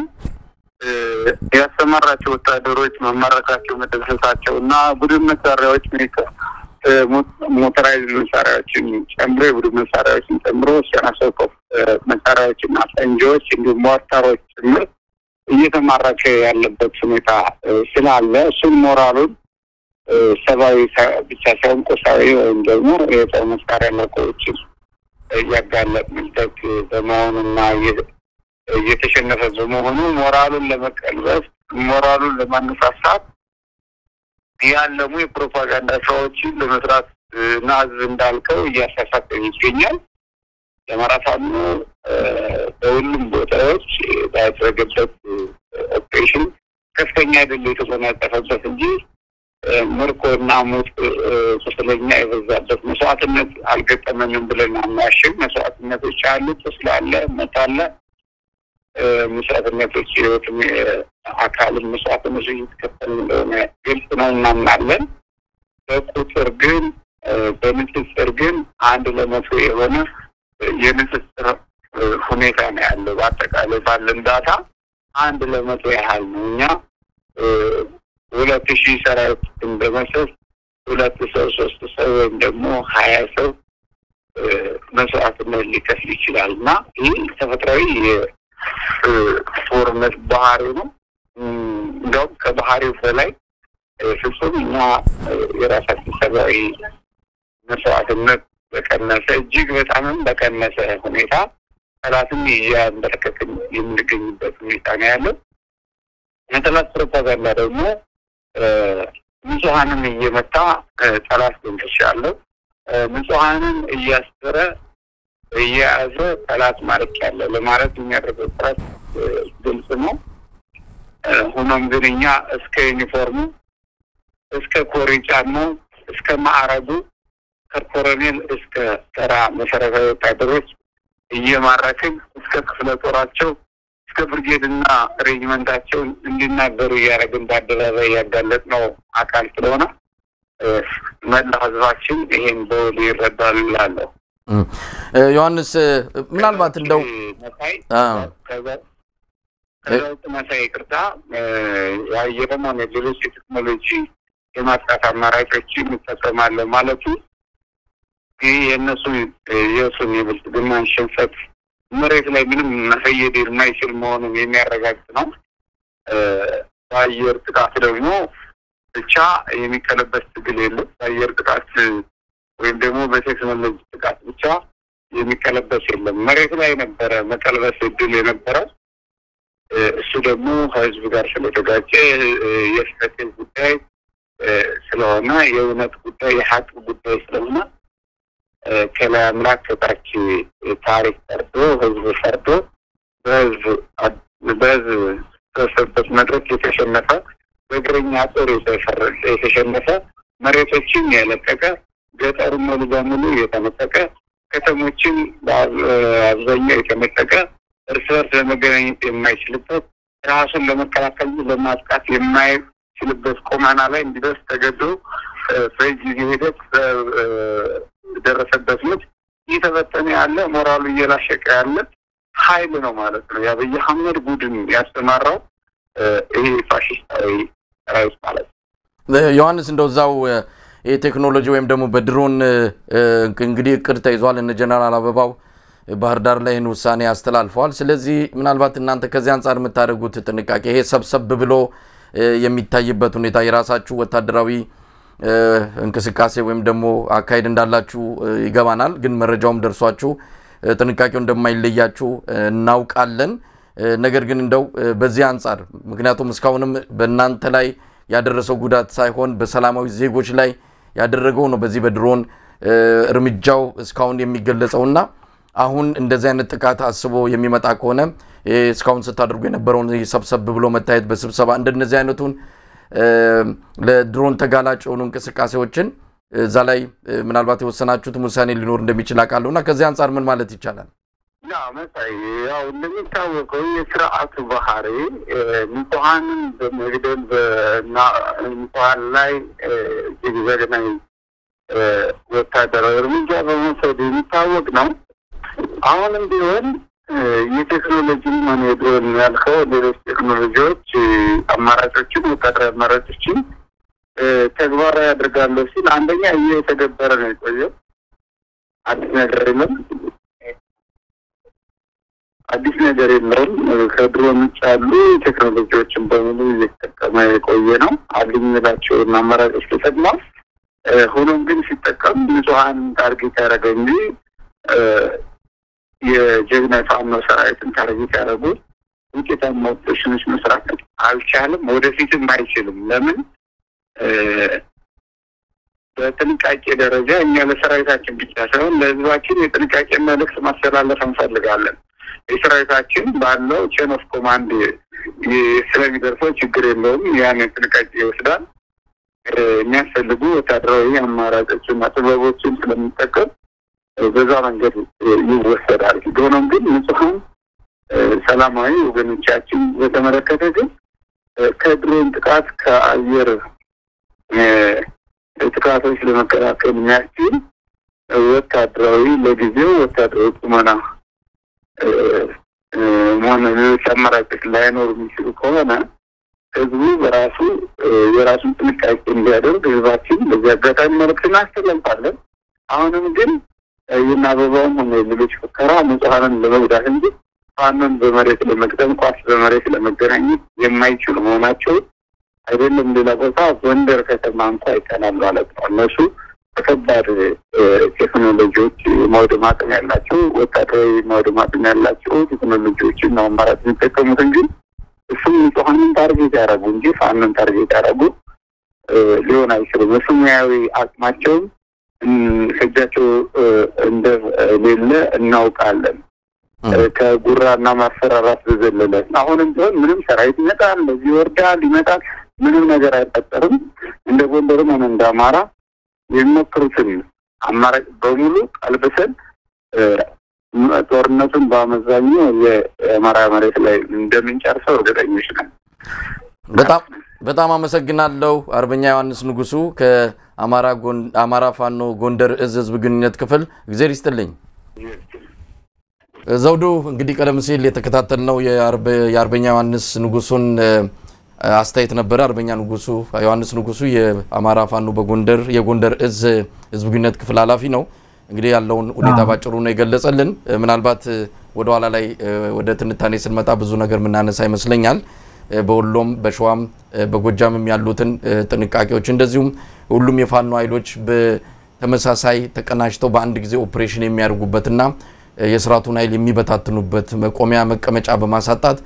ያሰማራቸው ወታደሮች መማረካቸው መደሰታቸውና ቡድን መሳሪያዎች ሞተራይዝድ መሳሪያዎችን ጨምሮ የቡድን መሳሪያዎችን ጨምሮ ሲያናሰው መሳሪያዎችና ፈንጂዎች እንዲሁም ሞርታሮች ጭምር እየተማረከ ያለበት ሁኔታ ስላለ እሱን ሞራሉን ሰብአዊ ብቻ ሳይሆን ቁሳዊ ወይም ደግሞ የጦር መሳሪያ ለቆችን እያጋለጥንበት በመሆኑና እየተሸነፈ በመሆኑ ሞራሉን ለመቀልበስ ሞራሉን ለማነሳሳት ያለሙ የፕሮፓጋንዳ ስራዎችን ለመስራት እና ህዝብ እንዳልከው እያሳሳተ ይገኛል። የአማራ ፋኖ በሁሉም ቦታዎች ባደረገበት ኦፕሬሽን ከፍተኛ ድል የተጎናጸፈበት እንጂ ምርኮና ሞት ቁስለኛ የበዛበት መስዋዕትነት አልገጠመንም ብለን አናሽም። መስዋዕትነቶች አሉ፣ ስላለ መታለ መስዋዕትነቶች ህይወትም አካልም መስዋዕትነት እየተከፈለ እንደሆነ ግልጽ ነው እናምናለን። በቁጥር ግን በንጽጽር ግን 100 የሆነ የንጽጽር ሁኔታ ነው ያለው። በአጠቃላይ ባለን ዳታ 100 ያህል ነው። እኛ 2000 ሰራዊት እንደመሰስ 2 ሰው 3 ሰው ወይም ደግሞ 20 ሰው መስዋዕትነት ሊከፍል ይችላልና ይህ ተፈጥሯዊ ጦርነት ባህሪው ነው። እንደውም ከባህሪው በላይ ፍጹም እኛ የራሳችን ሰብአዊ መስዋዕትነት በቀነሰ እጅግ በጣምም በቀነሰ ሁኔታ ጠላትን እያንበረከክን የምንገኝበት ሁኔታ ነው ያለው። የጠላት ፕሮፓጋንዳ ደግሞ ንጹሐንን እየመታ ጠላት ገንጥሻለሁ ንጹሐንን እያስረ እያያዘ ጠላት ማረክ ያለ ለማለት የሚያደርገው ጥረት ግልጽ ነው። ሆኖም ግን እኛ እስከ ዩኒፎርሙ እስከ ኮሪጫኑ እስከ ማዕረጉ ከኮሎኔል እስከ ተራ መሰረታዊ ወታደሮች እየማረክን እስከ ክፍለ ጦራቸው እስከ ብርጌድና ሬጅመንታቸው እንዲናገሩ እያደረግን በአደባባይ ያጋለጥነው አካል ስለሆነ መላ ህዝባችን ይሄን በውል ይረዳል እላለሁ። ዮሐንስ ምናልባት እንደው ከዛው መሳይ ይቅርታ ያየረማን ሌሎች ቴክኖሎጂ የማጥቃት አማራጮችን እንጠቀማለን ማለቱ ይህ የእነሱ የሱን የብልጽግናን ሽንፈት መሬት ላይ ምንም መፈየድ የማይችል መሆኑን የሚያረጋግጥ ነው። በአየር ጥቃት ደግሞ ብቻ የሚቀለበስ ትግል የለም። በአየር ጥቃት ወይም ደግሞ በቴክኖሎጂ ጥቃት ብቻ የሚቀለበስ የለም። መሬት ላይ ነበረ መቀልበስ እድል የነበረው። እሱ ደግሞ ህዝብ ጋር ስለተጋጨ የፍትህ ጉዳይ ስለሆነ የእውነት ጉዳይ የሐቅ ጉዳይ ስለሆነ ከላይ አምላክ ከታች ታሪክ ፈርዶ ህዝብ ፈርዶ በህዝብ ተሰበሰበት መድረክ የተሸነፈ በእግረኛ ጦር የተሸነፈ መሬቶችን ያለቀቀ ገጠሩ ሙሉ በሙሉ የተመጠቀ ከተሞችን በአብዛኛው የተመጠቀ እርስ በርስ ለመገናኘት የማይችልበት ራሱን ለመከላከል ለማጥቃት የማይችልበት ቁመና ላይ እንዲደርስ ተገዶ በጊዜ ሂደት ደረሰበት ምት እየተበተነ ያለ ሞራሉ እየላሸቀ ያለ ኃይል ነው ማለት ነው። የአብይ አህመድ ቡድን ያስተማራው ይሄ ፋሺስታዊ ራይስ ማለት ነው። ዮሐንስ እንደዛው የቴክኖሎጂ ወይም ደግሞ በድሮን እንግዲህ እቅድ ተይዟል እነ ጀነራል አበባው ባህር ዳር ላይ ውሳኔ ያስተላልፈዋል። ስለዚህ ምናልባት እናንተ ከዚህ አንፃር የምታደርጉት ጥንቃቄ ይሄ ሰብሰብ ብሎ የሚታይበት ሁኔታ የራሳችሁ ወታደራዊ እንቅስቃሴ ወይም ደግሞ አካይድ እንዳላችሁ ይገባናል። ግን መረጃውም ደርሷችሁ ጥንቃቄው እንደማይለያችሁ እናውቃለን። ነገር ግን እንደው በዚህ አንፃር ምክንያቱም እስካሁንም በእናንተ ላይ ያደረሰው ጉዳት ሳይሆን በሰላማዊ ዜጎች ላይ ያደረገው ነው በዚህ በድሮን እርምጃው እስካሁን የሚገለጸውና አሁን እንደዚህ አይነት ጥቃት አስቦ የሚመጣ ከሆነ እስካሁን ስታደርጉ የነበረውን ሰብሰብ ብሎ መታየት በስብሰባ እንደነዚህ አይነቱን ለድሮን ተጋላጭ ሆኑ እንቅስቃሴዎችን እዛ ላይ ምናልባት የወሰናችሁት ውሳኔ ሊኖር እንደሚችል አቃለውና ከዚህ አንፃር ምን ማለት ይቻላል? መሳይ ያው እንደሚታወቀው የስርዓቱ ባህሪ ንጹሃንን በመግደል በንጹሃን ላይ ዘግናኝ ወታደራዊ እርምጃ በመውሰድ የሚታወቅ ነው። አሁንም ቢሆን የቴክኖሎጂን ሆነ የድሮን ያልከው ሌሎች ቴክኖሎጂዎች አማራጮችን ወታደራዊ አማራጮችን ተግባራዊ ያደርጋለሁ ሲል አንደኛ እየተገበረ ነው የቆየው። አዲስ ነገር የለውም። ከድሮን ውጭ ያሉ ቴክኖሎጂዎችን በሙሉ እየተጠቀመ የቆየ ነው። አሉኝ የሚላቸውን አማራጮች ተጠቅሟል። ሆኖም ግን ሲጠቀም ንጹሃን ታርጌት ያደረገ እንጂ የጀግና ፋኖ ሰራዊትን ታርጌት ያደረጉ ውጤታማ ኦፕሬሽኖች መስራት አልቻለም፣ ወደፊትም አይችልም። ለምን? በጥንቃቄ ደረጃ እኛ ለሰራዊታችን ብቻ ሳይሆን ለህዝባችን የጥንቃቄ መልዕክት ማስተላለፍ እንፈልጋለን። የሰራዊታችን ባለው ቼን ኦፍ ኮማንድ ስለሚደርሰው ችግር የለውም፣ ያን ጥንቃቄ ይወስዳል። የሚያስፈልጉ ወታደራዊ አማራጮችና ጥበቦችን ስለሚጠቀም በዛ መንገድ ይወሰዳል። ሆኖም ግን ንጹሃን ሰላማዊ ወገኖቻችን በተመለከተ ግን ከድሮን ጥቃት ከአየር ጥቃቶች ለመከላከል የሚያስችል ወታደራዊ ለጊዜው ወታደራዊ ቁመና ሆነ ሌሎች አማራጮች ላይኖሩ የሚችሉ ከሆነ ህዝቡ በራሱ የራሱን ጥንቃቄ እንዲያደርግ ህዝባችን በዚህ አጋጣሚ መልዕክት እናስተላልፋለን። አሁንም ግን የናበባውም ሆነ ሌሎች ፈከራ ንጹሃንን ለመጉዳት እንጂ ፋኖን በመሬት ለመቅደም ኳስ በመሬት ለመገናኘት የማይችሉ መሆናቸው አይደለም። ሌላ ቦታ ጎንደር ከተማ እንኳን ይቀናል ማለት ነው። እነሱ ከባድ ቴክኖሎጂዎች ማውደም አቅም ያላቸው ወታደራዊ ማውደም አቅም ያላቸው ቴክኖሎጂዎችን ነው አማራጭ የሚጠቀሙት እንጂ እሱም ንጹሃንን ታርጌት ያደረጉ እንጂ ፋኖን ታርጌት ያደረጉ ሊሆን አይችልም። እሱማዊ አቅማቸውም እጃቸው እንደሌለ እናውቃለን። ከጉራና ማፈራራት በዘለለ አሁንም ቢሆን ምንም ሰራዊት ይመጣል፣ ለዚህ ወርዳል ይመጣል፣ ምንም ነገር አይፈጠርም። እንደ ጎንደርም ሆነ እንደ አማራ የሚሞክሩትን አማራጭ በሙሉ ቀልብሰን ጦርነቱን በአመዛኙ የአማራ መሬት ላይ እንደምንጨርሰው እርግጠኞች ነን። በጣም አመሰግናለሁ። አርበኛ ዮሐንስ ንጉሱ ከአማራ ፋኖ ጎንደር እዝ ህዝብ ግንኙነት ክፍል እግዚአብሔር ይስጥልኝ። ዘውዱ እንግዲህ ቀደም ሲል የተከታተልነው የአርበኛ ዮሐንስ ንጉሱን አስተያየት ነበር። አርበኛ ዮሐንስ ንጉሱ የአማራ ፋኖ በጎንደር የጎንደር እዝ ህዝብ ግንኙነት ክፍል ኃላፊ ነው። እንግዲህ ያለውን ሁኔታ ባጭሩ ነው የገለጸልን። ምናልባት ወደ ኋላ ላይ ወደ ትንታኔ ስንመጣ ብዙ ነገር ምናነሳ ይመስለኛል። በሁሉም በሸዋም በጎጃምም ያሉትን ጥንቃቄዎች እንደዚሁም ሁሉም የፋኖ ኃይሎች በተመሳሳይ ተቀናጅተው በአንድ ጊዜ ኦፕሬሽን የሚያደርጉበትና የስራቱን ኃይል የሚበታትኑበት መቆሚያ መቀመጫ በማሳጣት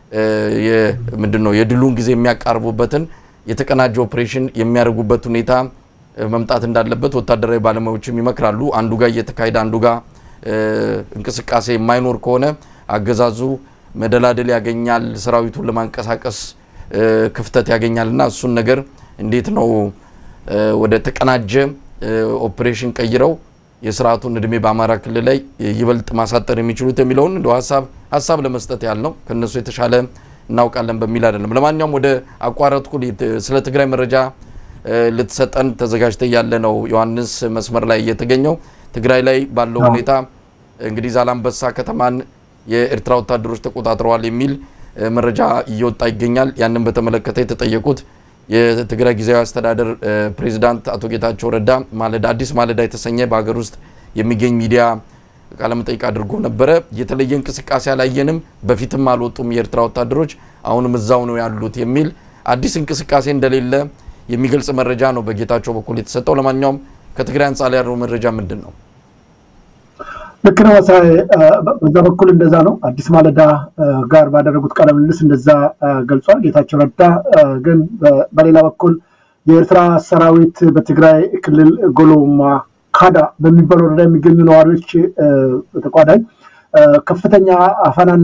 ምንድነው የድሉን ጊዜ የሚያቃርቡበትን የተቀናጀ ኦፕሬሽን የሚያደርጉበት ሁኔታ መምጣት እንዳለበት ወታደራዊ ባለሙያዎችም ይመክራሉ። አንዱ ጋር እየተካሄደ አንዱ ጋር እንቅስቃሴ የማይኖር ከሆነ አገዛዙ መደላደል ያገኛል፣ ሰራዊቱን ለማንቀሳቀስ ክፍተት ያገኛልና እሱን ነገር እንዴት ነው ወደ ተቀናጀ ኦፕሬሽን ቀይረው የስርዓቱን እድሜ በአማራ ክልል ላይ ይበልጥ ማሳጠር የሚችሉት የሚለውን እንደው ሐሳብ ለመስጠት ያልነው ከነሱ የተሻለ እናውቃለን በሚል አይደለም። ለማንኛውም ወደ አቋራጥኩ ስለ ትግራይ መረጃ ልትሰጠን ተዘጋጅተ ያለ ነው ዮሐንስ መስመር ላይ እየተገኘው ትግራይ ላይ ባለው ሁኔታ እንግዲህ ዛላምበሳ ከተማን የኤርትራ ወታደሮች ተቆጣጥረዋል የሚል መረጃ እየወጣ ይገኛል። ያንን በተመለከተ የተጠየቁት የትግራይ ጊዜያዊ አስተዳደር ፕሬዝዳንት አቶ ጌታቸው ረዳ ማለዳ አዲስ ማለዳ የተሰኘ በአገር ውስጥ የሚገኝ ሚዲያ ቃለ መጠይቅ አድርጎ ነበር። የተለየ እንቅስቃሴ አላየንም፣ በፊትም አልወጡም የኤርትራ ወታደሮች አሁንም እዛው ነው ያሉት የሚል አዲስ እንቅስቃሴ እንደሌለ የሚገልጽ መረጃ ነው በጌታቸው በኩል የተሰጠው። ለማንኛውም ከትግራይ አንጻር ያለው መረጃ ምንድነው? ልክ ነው መሳይ፣ በዛ በኩል እንደዛ ነው። አዲስ ማለዳ ጋር ባደረጉት ቃለ ምልልስ እንደዛ ገልጿል ጌታቸው ረዳ። ግን በሌላ በኩል የኤርትራ ሰራዊት በትግራይ ክልል ጎሎማ ካዳ በሚባለው ወረዳ የሚገኙ ነዋሪዎች ተቋዳኝ ከፍተኛ አፈናና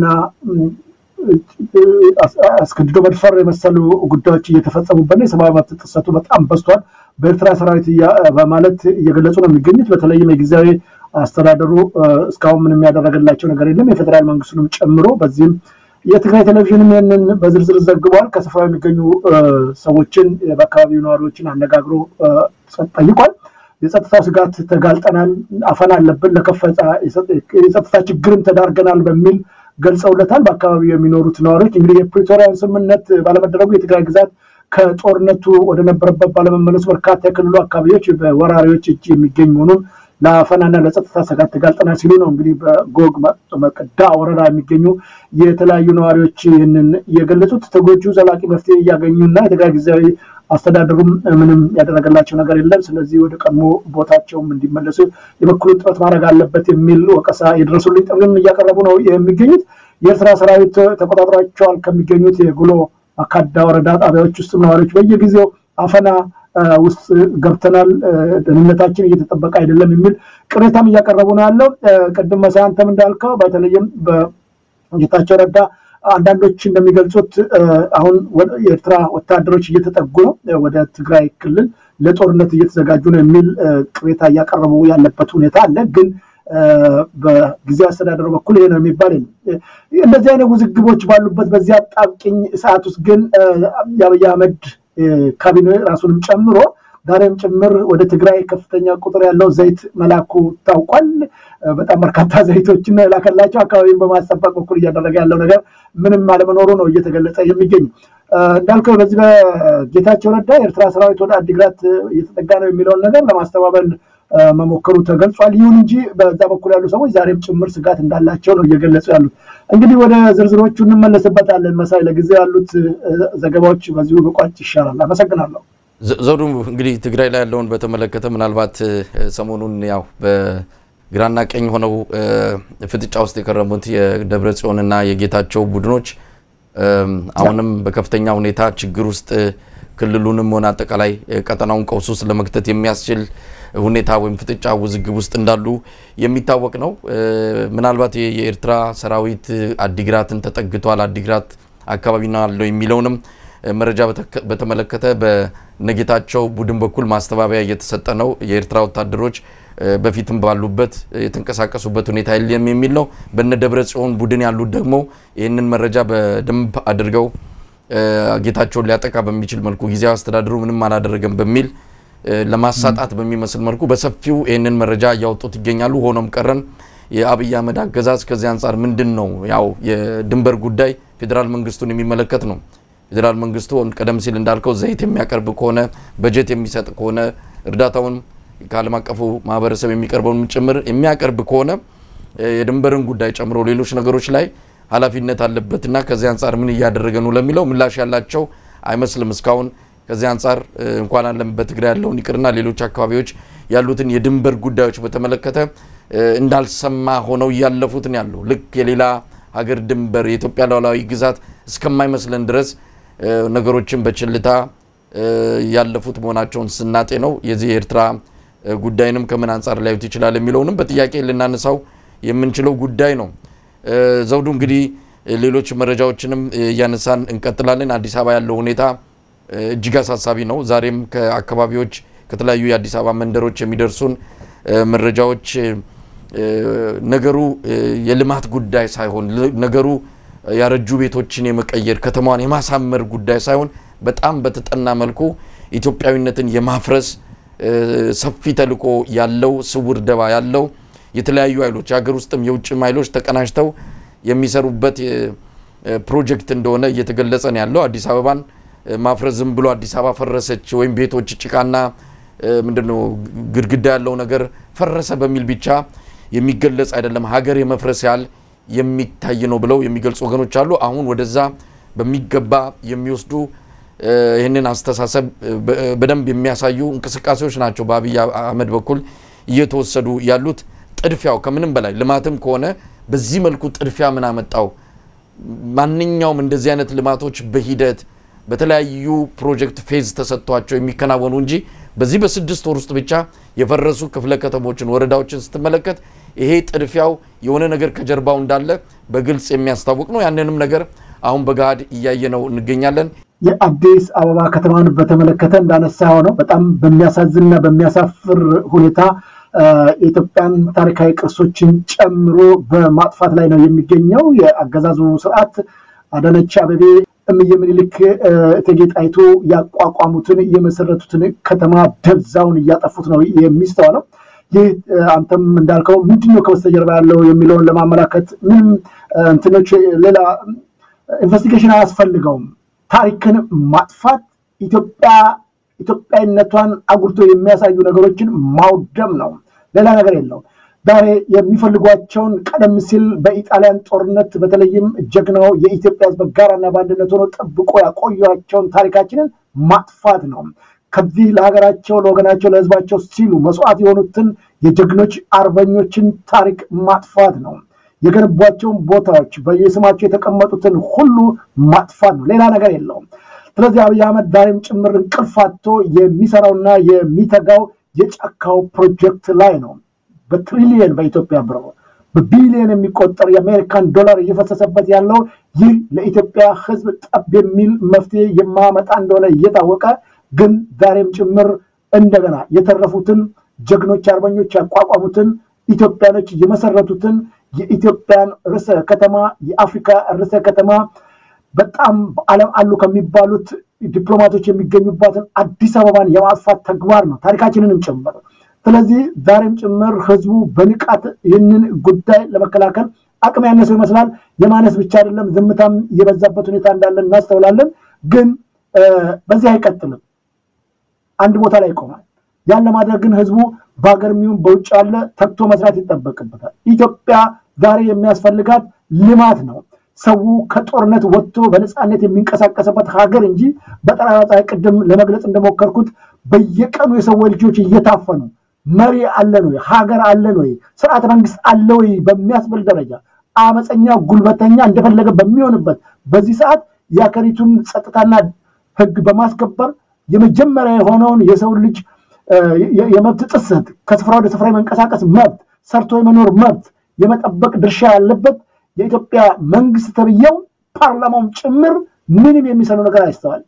አስገድዶ መድፈር የመሰሉ ጉዳዮች እየተፈጸሙበት ነው። የሰብአዊ መብት ጥሰቱ በጣም በዝቷል በኤርትራ ሰራዊት በማለት እየገለጹ ነው የሚገኙት። በተለይም የጊዜያዊ አስተዳደሩ እስካሁን ምንም ያደረገላቸው ነገር የለም የፌደራል መንግስቱንም ጨምሮ። በዚህም የትግራይ ቴሌቪዥንም ይህንን በዝርዝር ዘግቧል። ከስፍራው የሚገኙ ሰዎችን በአካባቢው ነዋሪዎችን አነጋግሮ ጠይቋል። የጸጥታ ስጋት ተጋልጠናል፣ አፈና አለብን፣ ለከፈታ የጸጥታ ችግርም ተዳርገናል በሚል ገልጸውለታል። በአካባቢው የሚኖሩት ነዋሪዎች እንግዲህ የፕሪቶሪያን ስምምነት ባለመደረጉ የትግራይ ግዛት ከጦርነቱ ወደ ነበረበት ባለመመለሱ በርካታ የክልሉ አካባቢዎች በወራሪዎች እጅ የሚገኝ መሆኑን ለአፈናና ለጸጥታ ስጋት ተጋልጠናል ሲሉ ነው እንግዲህ በጎግ መቀዳ ወረዳ የሚገኙ የተለያዩ ነዋሪዎች ይህንን የገለጹት። ተጎጂው ዘላቂ መፍትሄ እያገኙና የትግራይ ጊዜያዊ አስተዳደሩም ምንም ያደረገላቸው ነገር የለም፣ ስለዚህ ወደ ቀድሞ ቦታቸውም እንዲመለሱ የበኩሉን ጥረት ማድረግ አለበት የሚል ወቀሳ የደረሱልኝ ጥሪም እያቀረቡ ነው የሚገኙት። የኤርትራ ሰራዊት ተቆጣጥሯቸዋል ከሚገኙት የጉሎ አካዳ ወረዳ ጣቢያዎች ውስጥ ነዋሪዎች በየጊዜው አፈና ውስጥ ገብተናል፣ ደህንነታችን እየተጠበቀ አይደለም የሚል ቅሬታም እያቀረቡ ነው ያለው። ቅድም መሳይ አንተም እንዳልከው በተለይም በጌታቸው ረዳ አንዳንዶች እንደሚገልጹት አሁን የኤርትራ ወታደሮች እየተጠጉ ነው ወደ ትግራይ ክልል ለጦርነት እየተዘጋጁ ነው የሚል ቅሬታ እያቀረቡ ያለበት ሁኔታ አለ። ግን በጊዜያዊ አስተዳደሩ በኩል ይሄ ነው የሚባል እንደዚህ አይነት ውዝግቦች ባሉበት በዚህ አጣብቂኝ ሰዓት ውስጥ ግን የአብይ አህመድ ካቢኔ ራሱንም ጨምሮ ዛሬም ጭምር ወደ ትግራይ ከፍተኛ ቁጥር ያለው ዘይት መላኩ ታውቋል። በጣም በርካታ ዘይቶችን ላከላቸው። አካባቢውን በማስጠበቅ በኩል እያደረገ ያለው ነገር ምንም አለመኖሩ ነው እየተገለጸ የሚገኝ። እንዳልከው በዚህ በጌታቸው ረዳ የኤርትራ ሰራዊት ወደ አዲግራት እየተጠጋ ነው የሚለውን ነገር ለማስተባበል መሞከሩ ተገልጿል። ይሁን እንጂ በዛ በኩል ያሉ ሰዎች ዛሬም ጭምር ስጋት እንዳላቸው ነው እየገለጹ ያሉት። እንግዲህ ወደ ዝርዝሮቹ እንመለስበታለን። መሳይ ለጊዜ ያሉት ዘገባዎች በዚሁ በቋጭ ይሻላል። አመሰግናለሁ። ዘውዱ እንግዲህ ትግራይ ላይ ያለውን በተመለከተ ምናልባት ሰሞኑን ያው በግራና ቀኝ ሆነው ፍጥጫ ውስጥ የከረሙት የደብረ ጽዮንና የጌታቸው ቡድኖች አሁንም በከፍተኛ ሁኔታ ችግር ውስጥ ክልሉንም ሆነ አጠቃላይ ቀጠናውን ቀውስ ውስጥ ለመክተት የሚያስችል ሁኔታ ወይም ፍጥጫ ውዝግብ ውስጥ እንዳሉ የሚታወቅ ነው። ምናልባት የኤርትራ ሰራዊት አዲግራትን ተጠግቷል፣ አዲግራት አካባቢ ነው ያለው የሚለውንም መረጃ በተመለከተ በነጌታቸው ቡድን በኩል ማስተባበያ እየተሰጠ ነው። የኤርትራ ወታደሮች በፊትም ባሉበት የተንቀሳቀሱበት ሁኔታ የለም የሚል ነው። በነደብረ ጽዮን ቡድን ያሉት ደግሞ ይህንን መረጃ በደንብ አድርገው ጌታቸውን ሊያጠቃ በሚችል መልኩ ጊዜያዊ አስተዳደሩ ምንም አላደረገም በሚል ለማሳጣት በሚመስል መልኩ በሰፊው ይህንን መረጃ ያወጡት ይገኛሉ። ሆኖም ቀረን የአብይ አህመድ አገዛዝ ከዚህ አንፃር ምንድነው ያው የድንበር ጉዳይ ፌደራል መንግስቱን የሚመለከት ነው። ፌደራል መንግስቱ ቀደም ሲል እንዳልከው ዘይት የሚያቀርብ ከሆነ በጀት የሚሰጥ ከሆነ እርዳታውን ከዓለም አቀፉ ማህበረሰብ የሚቀርበውን ጭምር የሚያቀርብ ከሆነ የድንበርን ጉዳይ ጨምሮ ሌሎች ነገሮች ላይ ኃላፊነት አለበትና ከዚህ አንፃር ምን እያደረገ ነው ለሚለው ምላሽ ያላቸው አይመስልም እስካሁን። ከዚህ አንፃር እንኳን አለም በትግራይ ያለውን ይቅርና ሌሎች አካባቢዎች ያሉትን የድንበር ጉዳዮች በተመለከተ እንዳልሰማ ሆነው ያለፉትን ያሉ ልክ የሌላ ሀገር ድንበር የኢትዮጵያ ሉዓላዊ ግዛት እስከማይመስለን ድረስ ነገሮችን በችልታ ያለፉት መሆናቸውን ስናጤ ነው የዚህ ኤርትራ ጉዳይንም ከምን አንፃር ላይት ይችላል የሚለውንም በጥያቄ ልናነሳው የምንችለው ጉዳይ ነው። ዘውዱ እንግዲህ ሌሎች መረጃዎችንም ያነሳን እንቀጥላለን። አዲስ አበባ ያለው ሁኔታ እጅግ አሳሳቢ ነው። ዛሬም ከአካባቢዎች ከተለያዩ የአዲስ አበባ መንደሮች የሚደርሱን መረጃዎች ነገሩ የልማት ጉዳይ ሳይሆን ነገሩ ያረጁ ቤቶችን የመቀየር ከተማዋን የማሳመር ጉዳይ ሳይሆን በጣም በተጠና መልኩ ኢትዮጵያዊነትን የማፍረስ ሰፊ ተልቆ ያለው ስውር ደባ ያለው የተለያዩ ኃይሎች ሀገር ውስጥም የውጭም ኃይሎች ተቀናጅተው የሚሰሩበት ፕሮጀክት እንደሆነ እየተገለጸ ነው ያለው። አዲስ አበባን ማፍረስ ዝም ብሎ አዲስ አበባ ፈረሰች ወይም ቤቶች ጭቃና ምንድነው ግድግዳ ያለው ነገር ፈረሰ በሚል ብቻ የሚገለጽ አይደለም። ሀገር የመፍረስ ያህል የሚታይ ነው ብለው የሚገልጹ ወገኖች አሉ። አሁን ወደዛ በሚገባ የሚወስዱ ይሄንን አስተሳሰብ በደንብ የሚያሳዩ እንቅስቃሴዎች ናቸው በአብይ አህመድ በኩል እየተወሰዱ ያሉት። ጥድፊያው ከምንም በላይ ልማትም ከሆነ በዚህ መልኩ ጥድፊያ ምን አመጣው? ማንኛውም እንደዚህ አይነት ልማቶች በሂደት በተለያዩ ፕሮጀክት ፌዝ ተሰጥቷቸው የሚከናወኑ እንጂ በዚህ በ6 ወር ውስጥ ብቻ የፈረሱ ክፍለ ከተሞችን ወረዳዎችን ስትመለከት ይሄ ጥድፊያው የሆነ ነገር ከጀርባው እንዳለ በግልጽ የሚያስታውቅ ነው። ያንንም ነገር አሁን በጋድ እያየነው እንገኛለን። የአዲስ አበባ ከተማን በተመለከተ እንዳነሳው ነው በጣም በሚያሳዝንና በሚያሳፍር ሁኔታ የኢትዮጵያን ታሪካዊ ቅርሶችን ጨምሮ በማጥፋት ላይ ነው የሚገኘው የአገዛዙ ስርዓት። አዳነች አቤቤ እምዬ ምኒልክ እቴጌ ጣይቱ ያቋቋሙትን የመሰረቱትን ከተማ ደብዛውን እያጠፉት ነው የሚስተዋለው። ይህ አንተም እንዳልከው ምንድነው ከበስተጀርባ ያለው የሚለውን ለማመላከት ምንም እንትኖች ሌላ ኢንቨስቲጌሽን አያስፈልገውም። ታሪክን ማጥፋት ኢትዮጵያዊነቷን አጉልቶ የሚያሳዩ ነገሮችን ማውደም ነው፣ ሌላ ነገር የለውም። ዛሬ የሚፈልጓቸውን ቀደም ሲል በኢጣሊያን ጦርነት በተለይም ጀግናው የኢትዮጵያ ሕዝብ ጋራና በአንድነት ሆኖ ጠብቆ ያቆያቸውን ታሪካችንን ማጥፋት ነው። ከዚህ ለሀገራቸው ለወገናቸው ለሕዝባቸው ሲሉ መስዋዕት የሆኑትን የጀግኖች አርበኞችን ታሪክ ማጥፋት ነው። የገነቧቸውን ቦታዎች በየስማቸው የተቀመጡትን ሁሉ ማጥፋት ነው፣ ሌላ ነገር የለውም። ስለዚህ አብይ አህመድ ዛሬም ጭምር እንቅልፍ አጥቶ የሚሰራውና የሚተጋው የጫካው ፕሮጀክት ላይ ነው። በትሪሊየን በኢትዮጵያ ብር በቢሊየን የሚቆጠር የአሜሪካን ዶላር እየፈሰሰበት ያለው ይህ ለኢትዮጵያ ሕዝብ ጠብ የሚል መፍትሄ የማያመጣ እንደሆነ እየታወቀ ግን ዛሬም ጭምር እንደገና የተረፉትን ጀግኖች አርበኞች ያቋቋሙትን ኢትዮጵያኖች የመሰረቱትን የኢትዮጵያን ርዕሰ ከተማ የአፍሪካ ርዕሰ ከተማ በጣም በዓለም አሉ ከሚባሉት ዲፕሎማቶች የሚገኙባትን አዲስ አበባን የማጥፋት ተግባር ነው ታሪካችንንም ጭምር። ስለዚህ ዛሬም ጭምር ህዝቡ በንቃት ይህንን ጉዳይ ለመከላከል አቅም ያነሰው ይመስላል። የማነስ ብቻ አይደለም ዝምታም የበዛበት ሁኔታ እንዳለ እናስተውላለን። ግን በዚህ አይቀጥልም፣ አንድ ቦታ ላይ ይቆማል። ያን ለማድረግ ግን ህዝቡ በአገርም ይሁን በውጭ ያለ ተግቶ መስራት ይጠበቅበታል። ኢትዮጵያ ዛሬ የሚያስፈልጋት ልማት ነው። ሰው ከጦርነት ወጥቶ በነፃነት የሚንቀሳቀስበት ሀገር እንጂ በጠራራ ፀሐይ ቅድም ለመግለጽ እንደሞከርኩት በየቀኑ የሰው ልጆች እየታፈኑ መሪ አለ ነው ሀገር አለ ነው ስርዓተ መንግስት አለ ወይ በሚያስብል ደረጃ አመፀኛ ጉልበተኛ እንደፈለገ በሚሆንበት በዚህ ሰዓት የሀገሪቱን ጸጥታና ህግ በማስከበር የመጀመሪያ የሆነውን የሰው ልጅ የመብት ጥሰት ከስፍራ ወደ ስፍራ መንቀሳቀስ መብት ሰርቶ የመኖር መብት የመጠበቅ ድርሻ ያለበት የኢትዮጵያ መንግስት ተብየው ፓርላማውም ጭምር ምንም የሚሰነው ነገር አይስተዋል።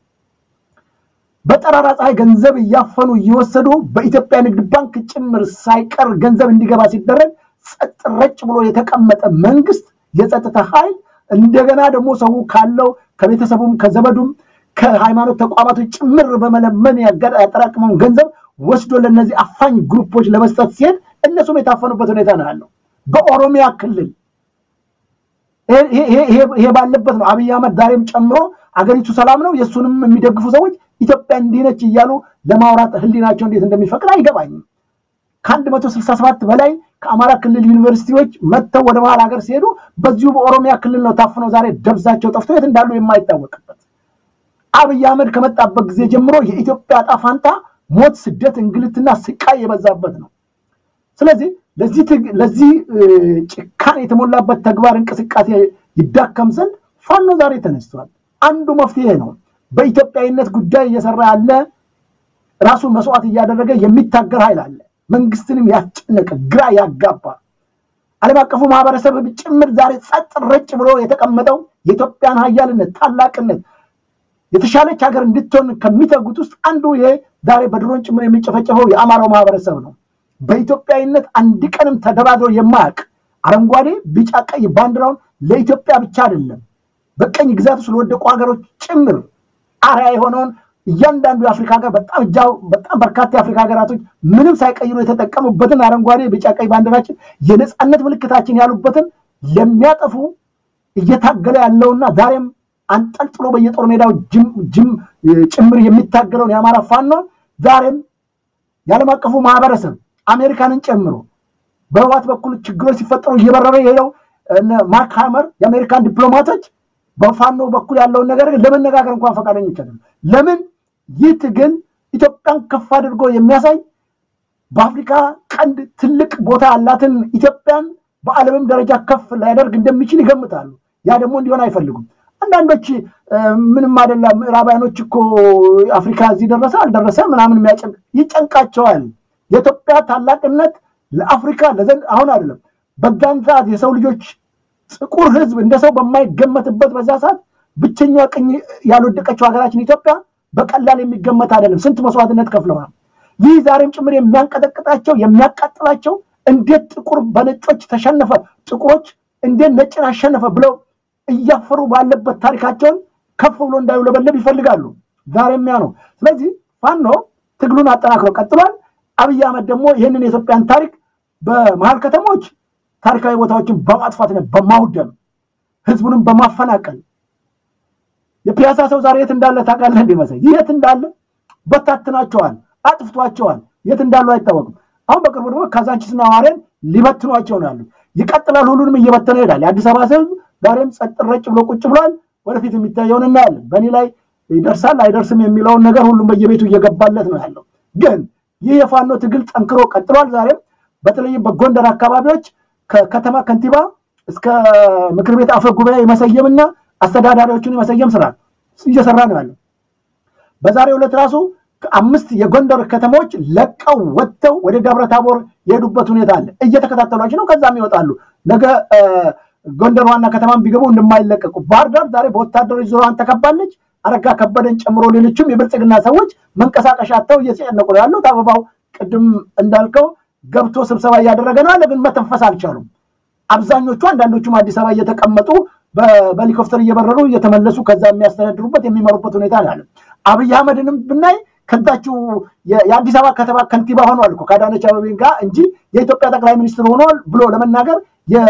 በጠራራ ፀሐይ ገንዘብ እያፈኑ እየወሰዱ በኢትዮጵያ ንግድ ባንክ ጭምር ሳይቀር ገንዘብ እንዲገባ ሲደረግ ጸጥ ረጭ ብሎ የተቀመጠ መንግስት የጸጥታ ኃይል እንደገና ደግሞ ሰው ካለው ከቤተሰቡም ከዘመዱም ከሃይማኖት ተቋማቶች ጭምር በመለመን ያጠራቅመውን ገንዘብ ወስዶ ለነዚህ አፋኝ ግሩፖች ለመስጠት ሲሄድ እነሱም የታፈኑበት ሁኔታ ነው ያለው። በኦሮሚያ ክልል ይሄ ባለበት ነው አብይ አህመድ ዛሬም ጨምሮ አገሪቱ ሰላም ነው የሱንም የሚደግፉ ሰዎች ኢትዮጵያ እንዲነች እያሉ ለማውራት ህሊናቸው እንዴት እንደሚፈቅድ አይገባኝም። ከ167 በላይ ከአማራ ክልል ዩኒቨርሲቲዎች መጥተው ወደ መሃል ሀገር ሲሄዱ በዚሁ በኦሮሚያ ክልል ነው ታፍነው ዛሬ ደብዛቸው ጠፍቶ የት እንዳሉ የማይታወቅበት። አብይ አህመድ ከመጣበት ጊዜ ጀምሮ የኢትዮጵያ ዕጣ ፈንታ ሞት፣ ስደት፣ እንግልትና ስቃይ የበዛበት ነው። ስለዚህ ለዚህ ጭካኔ የተሞላበት ተግባር እንቅስቃሴ ይዳከም ዘንድ ፋኖ ዛሬ ተነስቷል። አንዱ መፍትሄ ነው። በኢትዮጵያዊነት ጉዳይ እየሰራ ያለ ራሱ መስዋዕት እያደረገ የሚታገር ኃይል አለ። መንግስትንም ያስጨነቀ ግራ ያጋባ ዓለም አቀፉ ማህበረሰብ ጭምር ዛሬ ጸጥ ረጭ ብሎ የተቀመጠው የኢትዮጵያን ኃያልነት ታላቅነት የተሻለች ሀገር እንድትሆን ከሚተጉት ውስጥ አንዱ ይሄ ዛሬ በድሮን ጭምር የሚጨፈጨፈው የአማራው ማህበረሰብ ነው። በኢትዮጵያዊነት አንድ ቀንም ተደራድሮ የማያውቅ አረንጓዴ ቢጫ ቀይ ባንዲራውን ለኢትዮጵያ ብቻ አይደለም በቀኝ ግዛት ውስጥ ለወደቁ ሀገሮች ጭምር አርአያ የሆነውን እያንዳንዱ የአፍሪካ ሀገር በጣም በርካታ የአፍሪካ ሀገራቶች ምንም ሳይቀይሩ የተጠቀሙበትን አረንጓዴ ቢጫ ቀይ ባንዲራችን የነጻነት ምልክታችን ያሉበትን ለሚያጠፉ እየታገለ ያለውና ዛሬም አንጠልጥሎ በየጦር ሜዳው ጭምር የሚታገለውን የአማራ ፋኖ ዛሬም የዓለም አቀፉ ማህበረሰብ አሜሪካንን ጨምሮ በህወሓት በኩል ችግሮች ሲፈጠሩ እየበረረ የሄደው ማርክ ሃመር የአሜሪካን ዲፕሎማቶች በፋኖ በኩል ያለውን ነገር ለመነጋገር እንኳን ፈቃደኞች አይደሉም። ለምን? ይህ ትግል ኢትዮጵያን ከፍ አድርጎ የሚያሳይ በአፍሪካ ቀንድ ትልቅ ቦታ ያላትን ኢትዮጵያን በዓለምም ደረጃ ከፍ ሊያደርግ እንደሚችል ይገምታሉ። ያ ደግሞ እንዲሆን አይፈልጉም። አንዳንዶች ምንም አይደለም ምዕራባውያኖች እኮ አፍሪካ እዚህ ደረሰ አልደረሰ ምናምን ይጨንቃቸዋል። የኢትዮጵያ ታላቅነት ለአፍሪካ ለዘንድ አሁን አይደለም በዛን ሰዓት የሰው ልጆች ጥቁር ህዝብ እንደሰው በማይገመትበት በዛ ሰዓት ብቸኛዋ ቅኝ ያልወደቀችው ሀገራችን ኢትዮጵያ በቀላል የሚገመት አይደለም። ስንት መስዋዕትነት ከፍለዋል። ይህ ዛሬም ጭምር የሚያንቀጠቅጣቸው የሚያቃጥላቸው እንዴት ጥቁር በነጮች ተሸነፈ፣ ጥቁሮች እንዴት ነጭን አሸነፈ ብለው እያፈሩ ባለበት ታሪካቸውን ከፍ ብሎ እንዳይውለበለብ ይፈልጋሉ። ዛሬም ያ ነው። ስለዚህ ፋኖ ትግሉን አጠናክሮ ቀጥሏል። አብይ አህመድ ደግሞ ይህንን የኢትዮጵያን ታሪክ በመሃል ከተሞች ታሪካዊ ቦታዎችን በማጥፋትና በማውደም ህዝቡንም በማፈናቀል የፒያሳ ሰው ዛሬ የት እንዳለ ታውቃለህ? እንደመሰለ የት እንዳለ በታትናቸዋል፣ አጥፍቷቸዋል። የት እንዳሉ አይታወቅም። አሁን በቅርቡ ደግሞ ካዛንቺስና ሐረርን ሊበትኗቸው ነው ያሉት። ይቀጥላል። ሁሉንም እየበተነ ይሄዳል። የአዲስ አበባ ህዝብ ዛሬም ጸጥ ረጭ ብሎ ቁጭ ብሏል። ወደፊት የሚታየውን እናያለን። በእኔ ላይ ይደርሳል አይደርስም የሚለውን ነገር ሁሉም በየቤቱ እየገባለት ነው ያለው። ግን ይህ የፋኖ ትግል ጠንክሮ ቀጥሏል። ዛሬም በተለይም በጎንደር አካባቢዎች ከከተማ ከንቲባ እስከ ምክር ቤት አፈ ጉባኤ የመሰየምና አስተዳዳሪዎችን የመሰየም ስራ እየሰራ ነው ያለው። በዛሬው ዕለት ራሱ ከ5 የጎንደር ከተሞች ለቀው ወጥተው ወደ ደብረ ታቦር የሄዱበት ሁኔታ አለ። እየተከታተሏቸው ነው። ከዛም ይወጣሉ። ነገ ጎንደር ዋና ከተማን ቢገቡ እንደማይለቀቁ። ባህር ዳር ዛሬ በወታደሮች ዙሪያዋን ተከባለች። አረጋ ከበደን ጨምሮ ሌሎችም የብልጽግና ሰዎች መንቀሳቀሻ አጥተው እየተጨነቁ ነው ያሉት። አበባው ቅድም እንዳልከው ገብቶ ስብሰባ እያደረገ ነው አለ። ግን መተንፈስ አልቻሉም። አብዛኞቹ አንዳንዶቹም አዲስ አበባ እየተቀመጡ በሄሊኮፕተር እየበረሩ እየተመለሱ ከዛ የሚያስተዳድሩበት የሚመሩበት ሁኔታ አለ። አብይ አህመድንም ብናይ ከንታችሁ የአዲስ አበባ ከተማ ከንቲባ ሆኗል እኮ ከአዳነች አቤቤ ጋር እንጂ የኢትዮጵያ ጠቅላይ ሚኒስትር ሆኗል ብሎ ለመናገር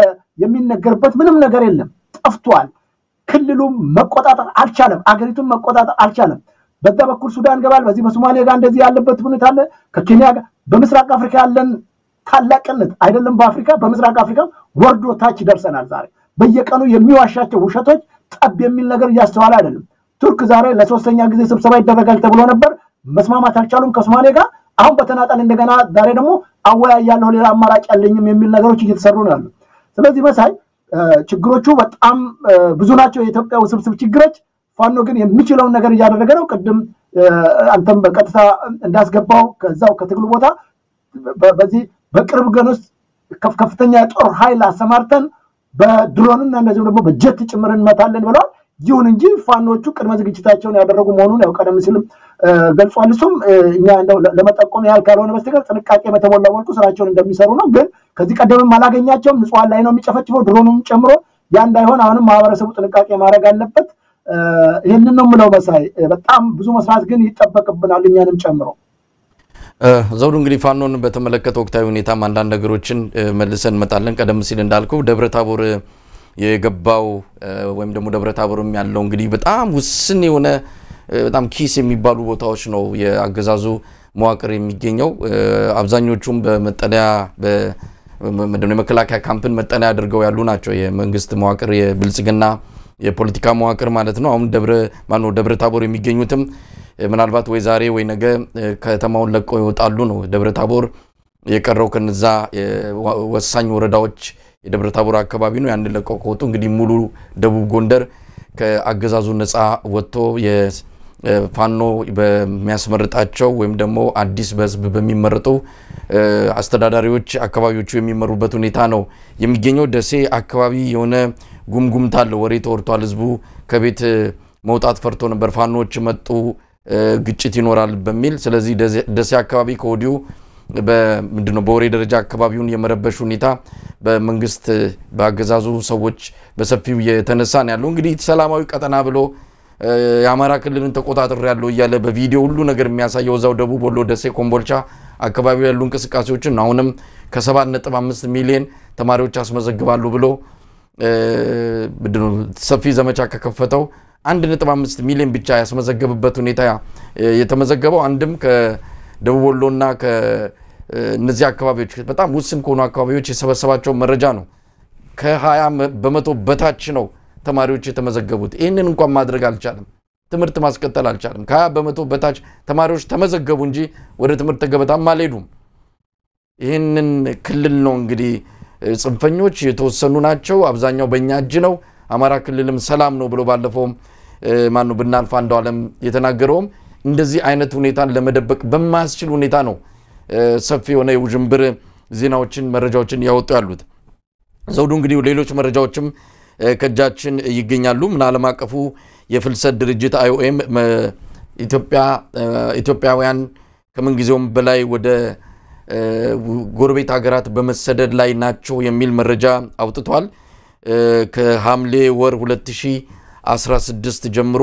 የሚነገርበት ምንም ነገር የለም። ጠፍቷል። ክልሉ መቆጣጠር አልቻለም። አገሪቱን መቆጣጠር አልቻለም። በዛ በኩል ሱዳን ገባል። በዚህ በሶማሌ ጋር እንደዚህ ያለበት ሁኔታ አለ። ከኬንያ ጋር በምስራቅ አፍሪካ ያለን ታላቅነት አይደለም በአፍሪካ በምስራቅ አፍሪካ ወርዶ ታች ደርሰናል። ዛሬ በየቀኑ የሚዋሻቸው ውሸቶች ጠብ የሚል ነገር እያስተዋለ አይደለም። ቱርክ ዛሬ ለሶስተኛ ጊዜ ስብሰባ ይደረጋል ተብሎ ነበር። መስማማት አልቻሉም ከሶማሌ ጋር። አሁን በተናጠል እንደገና ዛሬ ደግሞ አወያያለሁ ሌላ አማራጭ ያለኝም የሚል ነገሮች እየተሰሩ ነው ያሉት። ስለዚህ መሳይ ችግሮቹ በጣም ብዙ ናቸው። የኢትዮጵያ ውስብስብ ችግሮች። ፋኖ ግን የሚችለውን ነገር እያደረገ ነው። ቅድም አንተም በቀጥታ እንዳስገባው ከዛው ከትግሉ ቦታ በዚህ በቅርብ ቀን ውስጥ ከፍተኛ ጦር ኃይል አሰማርተን በድሮንና እንደዚሁ ደግሞ በጀት ጭምር እንመታለን ብለዋል። ይሁን እንጂ ፋኖቹ ቅድመ ዝግጅታቸውን ያደረጉ መሆኑን ያው ቀደም ሲልም ገልጿል። እሱም እኛ እንደው ለመጠቆም ያህል ካልሆነ በስተቀር ጥንቃቄ በተሞላ መልኩ ስራቸውን እንደሚሰሩ ነው። ግን ከዚህ ቀደምም አላገኛቸውም። ንጹሃን ላይ ነው የሚጨፈጭፈው ድሮኑም ጨምሮ። ያ እንዳይሆን አሁንም ማህበረሰቡ ጥንቃቄ ማድረግ አለበት። ይህንን ነው የምለው መሳይ። በጣም ብዙ መስራት ግን ይጠበቅብናል እኛንም ጨምሮ። ዘውዱ እንግዲህ ፋኖን በተመለከተ ወቅታዊ ሁኔታም አንዳንድ ነገሮችን መልሰን እንመጣለን። ቀደም ሲል እንዳልከው ደብረ ታቦር የገባው ወይም ደግሞ ደብረ ታቦርም ያለው እንግዲህ በጣም ውስን የሆነ በጣም ኪስ የሚባሉ ቦታዎች ነው የአገዛዙ መዋቅር የሚገኘው። አብዛኞቹም በመጠለያ በመደነ መከላከያ ካምፕን መጠለያ አድርገው ያሉ ናቸው። የመንግስት መዋቅር የብልጽግና የፖለቲካ መዋቅር ማለት ነው። አሁን ደብረ ታቦር የሚገኙትም ምናልባት ወይ ዛሬ ወይ ነገ ከተማውን ለቀው ይወጣሉ ነው። ደብረ ታቦር የቀረው ከነዛ ወሳኝ ወረዳዎች የደብረ ታቦር አካባቢ ነው። ያን ለቀው ከወጡ እንግዲህ ሙሉ ደቡብ ጎንደር ከአገዛዙ ነፃ ወጥቶ የፋኖ በሚያስመርጣቸው ወይም ደግሞ አዲስ በህዝብ በሚመረጡ አስተዳዳሪዎች አካባቢዎቹ የሚመሩበት ሁኔታ ነው የሚገኘው። ደሴ አካባቢ የሆነ ጉምጉምታ አለ፣ ወሬ ተወርቷል። ህዝቡ ከቤት መውጣት ፈርቶ ነበር፣ ፋኖዎች መጡ፣ ግጭት ይኖራል በሚል። ስለዚህ ደሴ አካባቢ ከወዲሁ በምንድነው በወሬ ደረጃ አካባቢውን የመረበሽ ሁኔታ በመንግስት በአገዛዙ ሰዎች በሰፊው የተነሳ ነው ያለው። እንግዲህ ሰላማዊ ቀጠና ብሎ የአማራ ክልልን ተቆጣጣሪ ያለው እያለ በቪዲዮ ሁሉ ነገር የሚያሳየው እዛው ደቡብ ወሎ ደሴ ኮምቦልቻ አካባቢ ያሉ እንቅስቃሴዎችን አሁንም ከ7.5 ሚሊዮን ተማሪዎች ያስመዘግባሉ ብሎ ሰፊ ዘመቻ ከከፈተው 1.5 ሚሊዮን ብቻ ያስመዘገበበት ሁኔታ የተመዘገበው አንድም ከደቡብ ወሎና ከነዚህ አካባቢዎች በጣም ውስን ከሆኑ አካባቢዎች የሰበሰባቸው መረጃ ነው። ከ20 በመቶ በታች ነው ተማሪዎች የተመዘገቡት። ይህንን እንኳን ማድረግ አልቻለም፣ ትምህርት ማስቀጠል አልቻለም። ከ20 በመቶ በታች ተማሪዎች ተመዘገቡ እንጂ ወደ ትምህርት ገበታም አልሄዱም። ይህንን ክልል ነው እንግዲህ ጽንፈኞች የተወሰኑ ናቸው፣ አብዛኛው በእኛ እጅ ነው፣ አማራ ክልልም ሰላም ነው ብሎ ባለፈውም ማኑ ብናልፍ አንዱ ዓለም የተናገረውም እንደዚህ አይነት ሁኔታን ለመደበቅ በማያስችል ሁኔታ ነው ሰፊ የሆነ የውዥንብር ዜናዎችን መረጃዎችን ያወጡ ያሉት። ዘውዱ እንግዲህ ሌሎች መረጃዎችም ከጃችን ይገኛሉ። ምን ዓለም አቀፉ የፍልሰት ድርጅት IOM ኢትዮጵያውያን ከምን ጊዜውም በላይ ወደ ጎረቤት ሀገራት በመሰደድ ላይ ናቸው የሚል መረጃ አውጥቷል። ከሐምሌ ወር 2016 ጀምሮ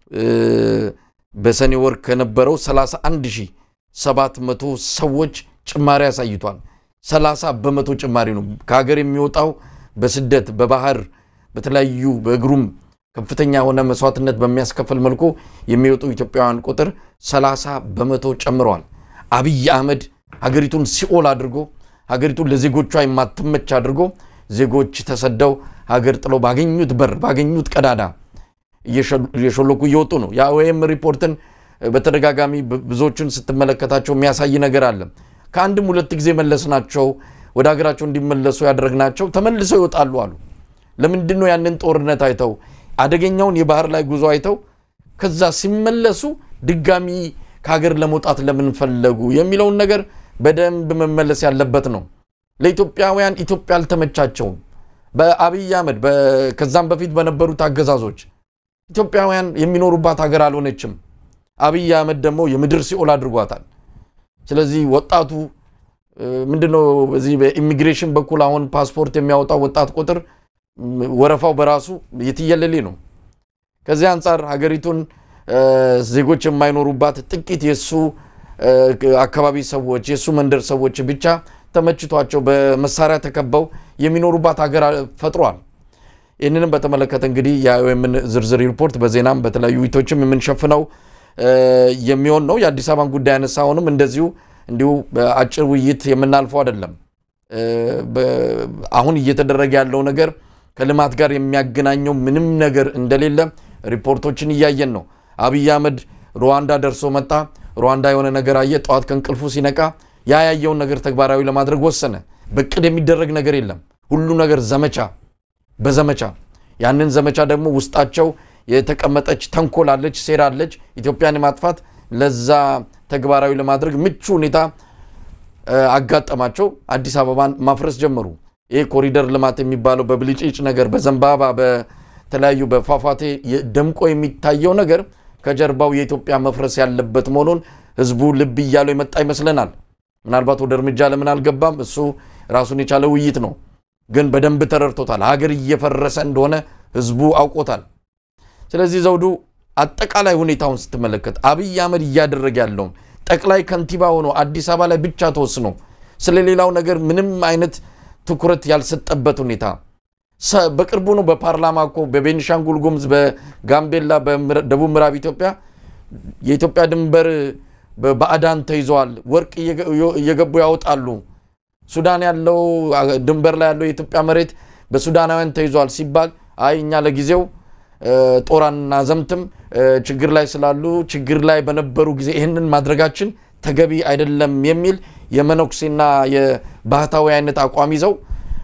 በሰኔ ወር ከነበረው 31700 ሰዎች ጭማሪ ያሳይቷል። 30 በመቶ ጭማሪ ነው። ከሀገር የሚወጣው በስደት በባህር በተለያዩ በእግሩም ከፍተኛ የሆነ መስዋዕትነት በሚያስከፍል መልኩ የሚወጡ ኢትዮጵያውያን ቁጥር 30 በመቶ ጨምረዋል። አብይ አህመድ ሀገሪቱን ሲኦል አድርጎ ሀገሪቱን ለዜጎቿ የማትመች አድርጎ ዜጎች ተሰደው ሀገር ጥለው ባገኙት በር ባገኙት ቀዳዳ እየሾለኩ እየወጡ ነው። የIOM ሪፖርትን በተደጋጋሚ ብዙዎችን ስትመለከታቸው የሚያሳይ ነገር አለ። ከአንድም ሁለት ጊዜ መለስናቸው፣ ወደ ሀገራቸው እንዲመለሱ ያደረግናቸው ተመልሰው ይወጣሉ አሉ። ለምንድነው ያንን ጦርነት አይተው አደገኛውን የባህር ላይ ጉዞ አይተው ከዛ ሲመለሱ ድጋሚ ከሀገር ለመውጣት ለምን ፈለጉ የሚለውን ነገር በደንብ መመለስ ያለበት ነው። ለኢትዮጵያውያን ኢትዮጵያ አልተመቻቸውም። በአብይ አህመድ ከዛም በፊት በነበሩት አገዛዞች ኢትዮጵያውያን የሚኖሩባት ሀገር አልሆነችም። አብይ አህመድ ደግሞ የምድር ሲኦል አድርጓታል። ስለዚህ ወጣቱ ምንድነው በዚህ በኢሚግሬሽን በኩል አሁን ፓስፖርት የሚያወጣው ወጣት ቁጥር ወረፋው በራሱ የትየለሌ ነው። ከዚህ አንፃር ሀገሪቱን ዜጎች የማይኖሩባት ጥቂት የሱ አካባቢ ሰዎች የሱ መንደር ሰዎች ብቻ ተመችቷቸው በመሳሪያ ተከበው የሚኖሩባት ሀገር ፈጥሯል። ይህንንም በተመለከተ እንግዲህ የIOM ዝርዝር ሪፖርት በዜናም በተለያዩ ዊቶችም የምንሸፍነው የሚሆን ነው። የአዲስ አበባን ጉዳይ ያነሳውንም እንዲሁ በአጭር ውይይት የምናልፈው አይደለም። አሁን እየተደረገ ያለው ነገር ከልማት ጋር የሚያገናኘው ምንም ነገር እንደሌለ ሪፖርቶችን እያየን ነው። አብይ አህመድ ሩዋንዳ ደርሶ መጣ። ሩዋንዳ የሆነ ነገር አየ። ጧት ከእንቅልፉ ሲነቃ ያያየውን ነገር ተግባራዊ ለማድረግ ወሰነ። በቅድ የሚደረግ ነገር የለም። ሁሉ ነገር ዘመቻ በዘመቻ ያንን ዘመቻ ደግሞ ውስጣቸው የተቀመጠች ተንኮል አለች፣ ሴራ አለች። ኢትዮጵያን ማጥፋት ለዛ ተግባራዊ ለማድረግ ምቹ ሁኔታ አጋጠማቸው። አዲስ አበባን ማፍረስ ጀመሩ። ይሄ ኮሪደር ልማት የሚባለው በብልጭጭ ነገር በዘንባባ በተለያዩ በፏፏቴ ደምቆ የሚታየው ነገር ከጀርባው የኢትዮጵያ መፍረስ ያለበት መሆኑን ህዝቡ ልብ እያለው የመጣ ይመስለናል። ምናልባት ወደ እርምጃ ለምን አልገባም እሱ ራሱን የቻለ ውይይት ነው። ግን በደንብ ተረድቶታል። ሀገር እየፈረሰ እንደሆነ ህዝቡ አውቆታል። ስለዚህ ዘውዱ አጠቃላይ ሁኔታውን ስትመለከት አብይ አህመድ እያደረገ ያለው ጠቅላይ ከንቲባ ሆኖ አዲስ አበባ ላይ ብቻ ተወስኖ ስለሌላው ነገር ምንም አይነት ትኩረት ያልሰጠበት ሁኔታ በቅርቡ ነው። በፓርላማ እኮ በቤኒሻንጉል ጉሙዝ በጋምቤላ በደቡብ ምዕራብ ኢትዮጵያ የኢትዮጵያ ድንበር በባዕዳን ተይዟል፣ ወርቅ እየገቡ ያወጣሉ። ሱዳን ያለው ድንበር ላይ ያለው የኢትዮጵያ መሬት በሱዳናውያን ተይዟል ሲባል አይ እኛ ለጊዜው ጦራና ዘምትም ችግር ላይ ስላሉ ችግር ላይ በነበሩ ጊዜ ይሄንን ማድረጋችን ተገቢ አይደለም የሚል የመነኩሴና የባህታዊ አይነት አቋም ይዘው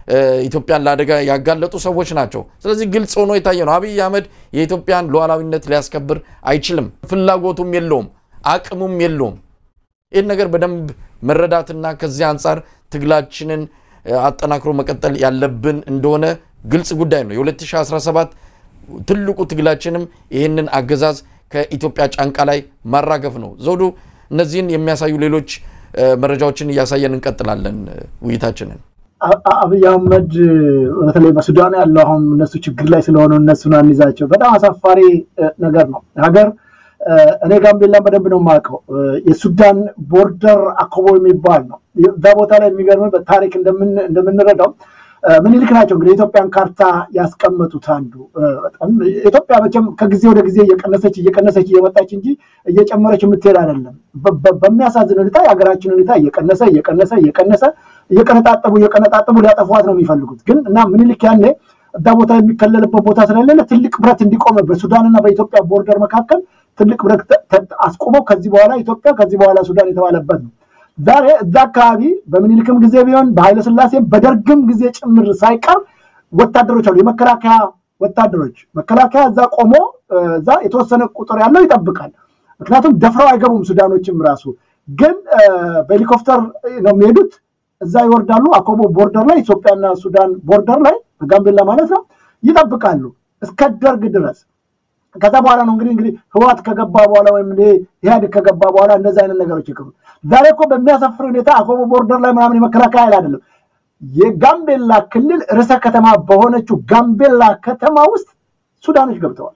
ኢትዮጵያን ለአደጋ ያጋለጡ ሰዎች ናቸው ስለዚህ ግልጽ ሆኖ የታየ ነው አብይ አህመድ የኢትዮጵያን ሉዓላዊነት ሊያስከብር አይችልም ፍላጎቱም የለውም አቅሙም የለውም ይሄን ነገር በደንብ መረዳትና ከዚህ አንፃር ትግላችንን አጠናክሮ መቀጠል ያለብን እንደሆነ ግልጽ ጉዳይ ነው የ2017 ትልቁ ትግላችንም ይሄንን አገዛዝ ከኢትዮጵያ ጫንቃ ላይ ማራገፍ ነው ዘውዱ እነዚህን የሚያሳዩ ሌሎች መረጃዎችን ያሳየን እንቀጥላለን ውይይታችንን አብይ አህመድ በተለይ በሱዳን ያለው አሁን እነሱ ችግር ላይ ስለሆነ እነሱን አንይዛቸው በጣም አሳፋሪ ነገር ነው ሀገር እኔ ጋምቤላን በደንብ ነው ማቀው የሱዳን ቦርደር አኮቦ የሚባል ነው እዛ ቦታ ላይ የሚገርም በታሪክ እንደምንረዳው ምን ይልክናቸው እንግዲህ ኢትዮጵያን ካርታ ያስቀመጡት አንዱ በጣም ኢትዮጵያ መቼም ከጊዜ ወደ ጊዜ እየቀነሰች እየመጣች እንጂ እየጨመረች የምትሄድ አይደለም በሚያሳዝን ሁኔታ የሀገራችን ሁኔታ እየቀነጣጠቡ ሊያጠፏት ነው የሚፈልጉት ግን እና ምን ይልክ ያኔ እዛ ቦታ የሚከለልበት ቦታ ስለሌለ ትልቅ ብረት እንዲቆም በሱዳንና በኢትዮጵያ ቦርደር መካከል ትልቅ ብረት አስቆመው ከዚህ በኋላ ኢትዮጵያ ከዚህ በኋላ ሱዳን የተባለበት ነው ዛሬ እዛ አካባቢ በምኒልክም ጊዜ ቢሆን በኃይለ ሥላሴም በደርግም ጊዜ ጭምር ሳይቀር ወታደሮች አሉ የመከላከያ ወታደሮች መከላከያ እዛ ቆሞ እዛ የተወሰነ ቁጥር ያለው ይጠብቃል ምክንያቱም ደፍረው አይገቡም ሱዳኖችም ራሱ ግን በሄሊኮፕተር ነው የሚሄዱት እዛ ይወርዳሉ አኮቦ ቦርደር ላይ ኢትዮጵያና ሱዳን ቦርደር ላይ በጋምቤላ ማለት ነው ይጠብቃሉ እስከ ደርግ ድረስ ከዛ በኋላ ነው እንግዲህ ህዋት ከገባ በኋላ ወይም ኢህአዴግ ከገባ በኋላ እንደዛ አይነት ነገሮች ይከሩ ዛሬ እኮ በሚያሳፍር ሁኔታ አኮቦ ቦርደር ላይ ምናምን የመከላከያ አይደለም የጋምቤላ ክልል ርዕሰ ከተማ በሆነችው ጋምቤላ ከተማ ውስጥ ሱዳኖች ገብተዋል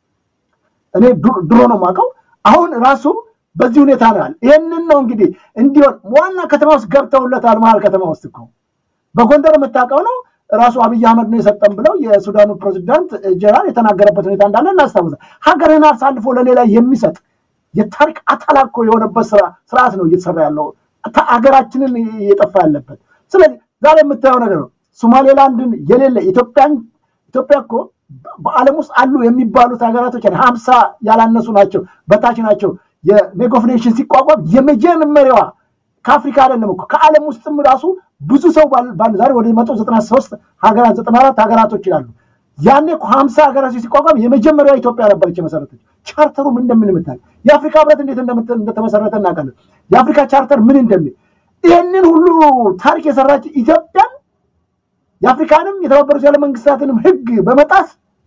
እኔ ድሮ ነው ማቀው አሁን ራሱ በዚህ ሁኔታ ነው ይሄንን ነው እንግዲህ እንዲሆን ዋና ከተማ ውስጥ ገብተውለታል መሃል ከተማ ውስጥ እኮ በጎንደር መታቀው ነው ራሱ አብይ አህመድ ነው የሰጠን ብለው የሱዳኑ ፕሬዝዳንት ጀነራል የተናገረበት ሁኔታ እንዳለ እናስተውላለን ሀገርን አሳልፎ ለሌላ የሚሰጥ የታሪክ አታላቆ የሆነበት ስርዓት ነው እየተሰራ ያለው ሀገራችንን እየጠፋ ያለበት ስለዚህ ዛሬ የምታየው ነገር ነው ሶማሌላንድን የሌለ ኢትዮጵያ እኮ በዓለም ውስጥ አሉ የሚባሉት ሀገራቶች 50 ያላነሱ ናቸው በታች ናቸው የሌግ ኦፍ ኔሽንስ ሲቋቋም የመጀመሪያዋ ከአፍሪካ አይደለም እኮ ከዓለም ውስጥም ራሱ ብዙ ሰው ዛሬ ወደ 193 ሀገራት 94 ሀገራቶች ይላሉ ያኔ 50 ሀገራት ሲቋቋም የመጀመሪያዋ ኢትዮጵያ ነበረች የመሰረተች ቻርተሩም እንደምንምታል የአፍሪካ ህብረት እንዴት እንደተመሰረተ እናውቃለን የአፍሪካ ቻርተር ምን እንደሚል ይሄንን ሁሉ ታሪክ የሰራች ኢትዮጵያ የአፍሪካንም የተባበሩት ያለ መንግስታትንም ህግ በመጣስ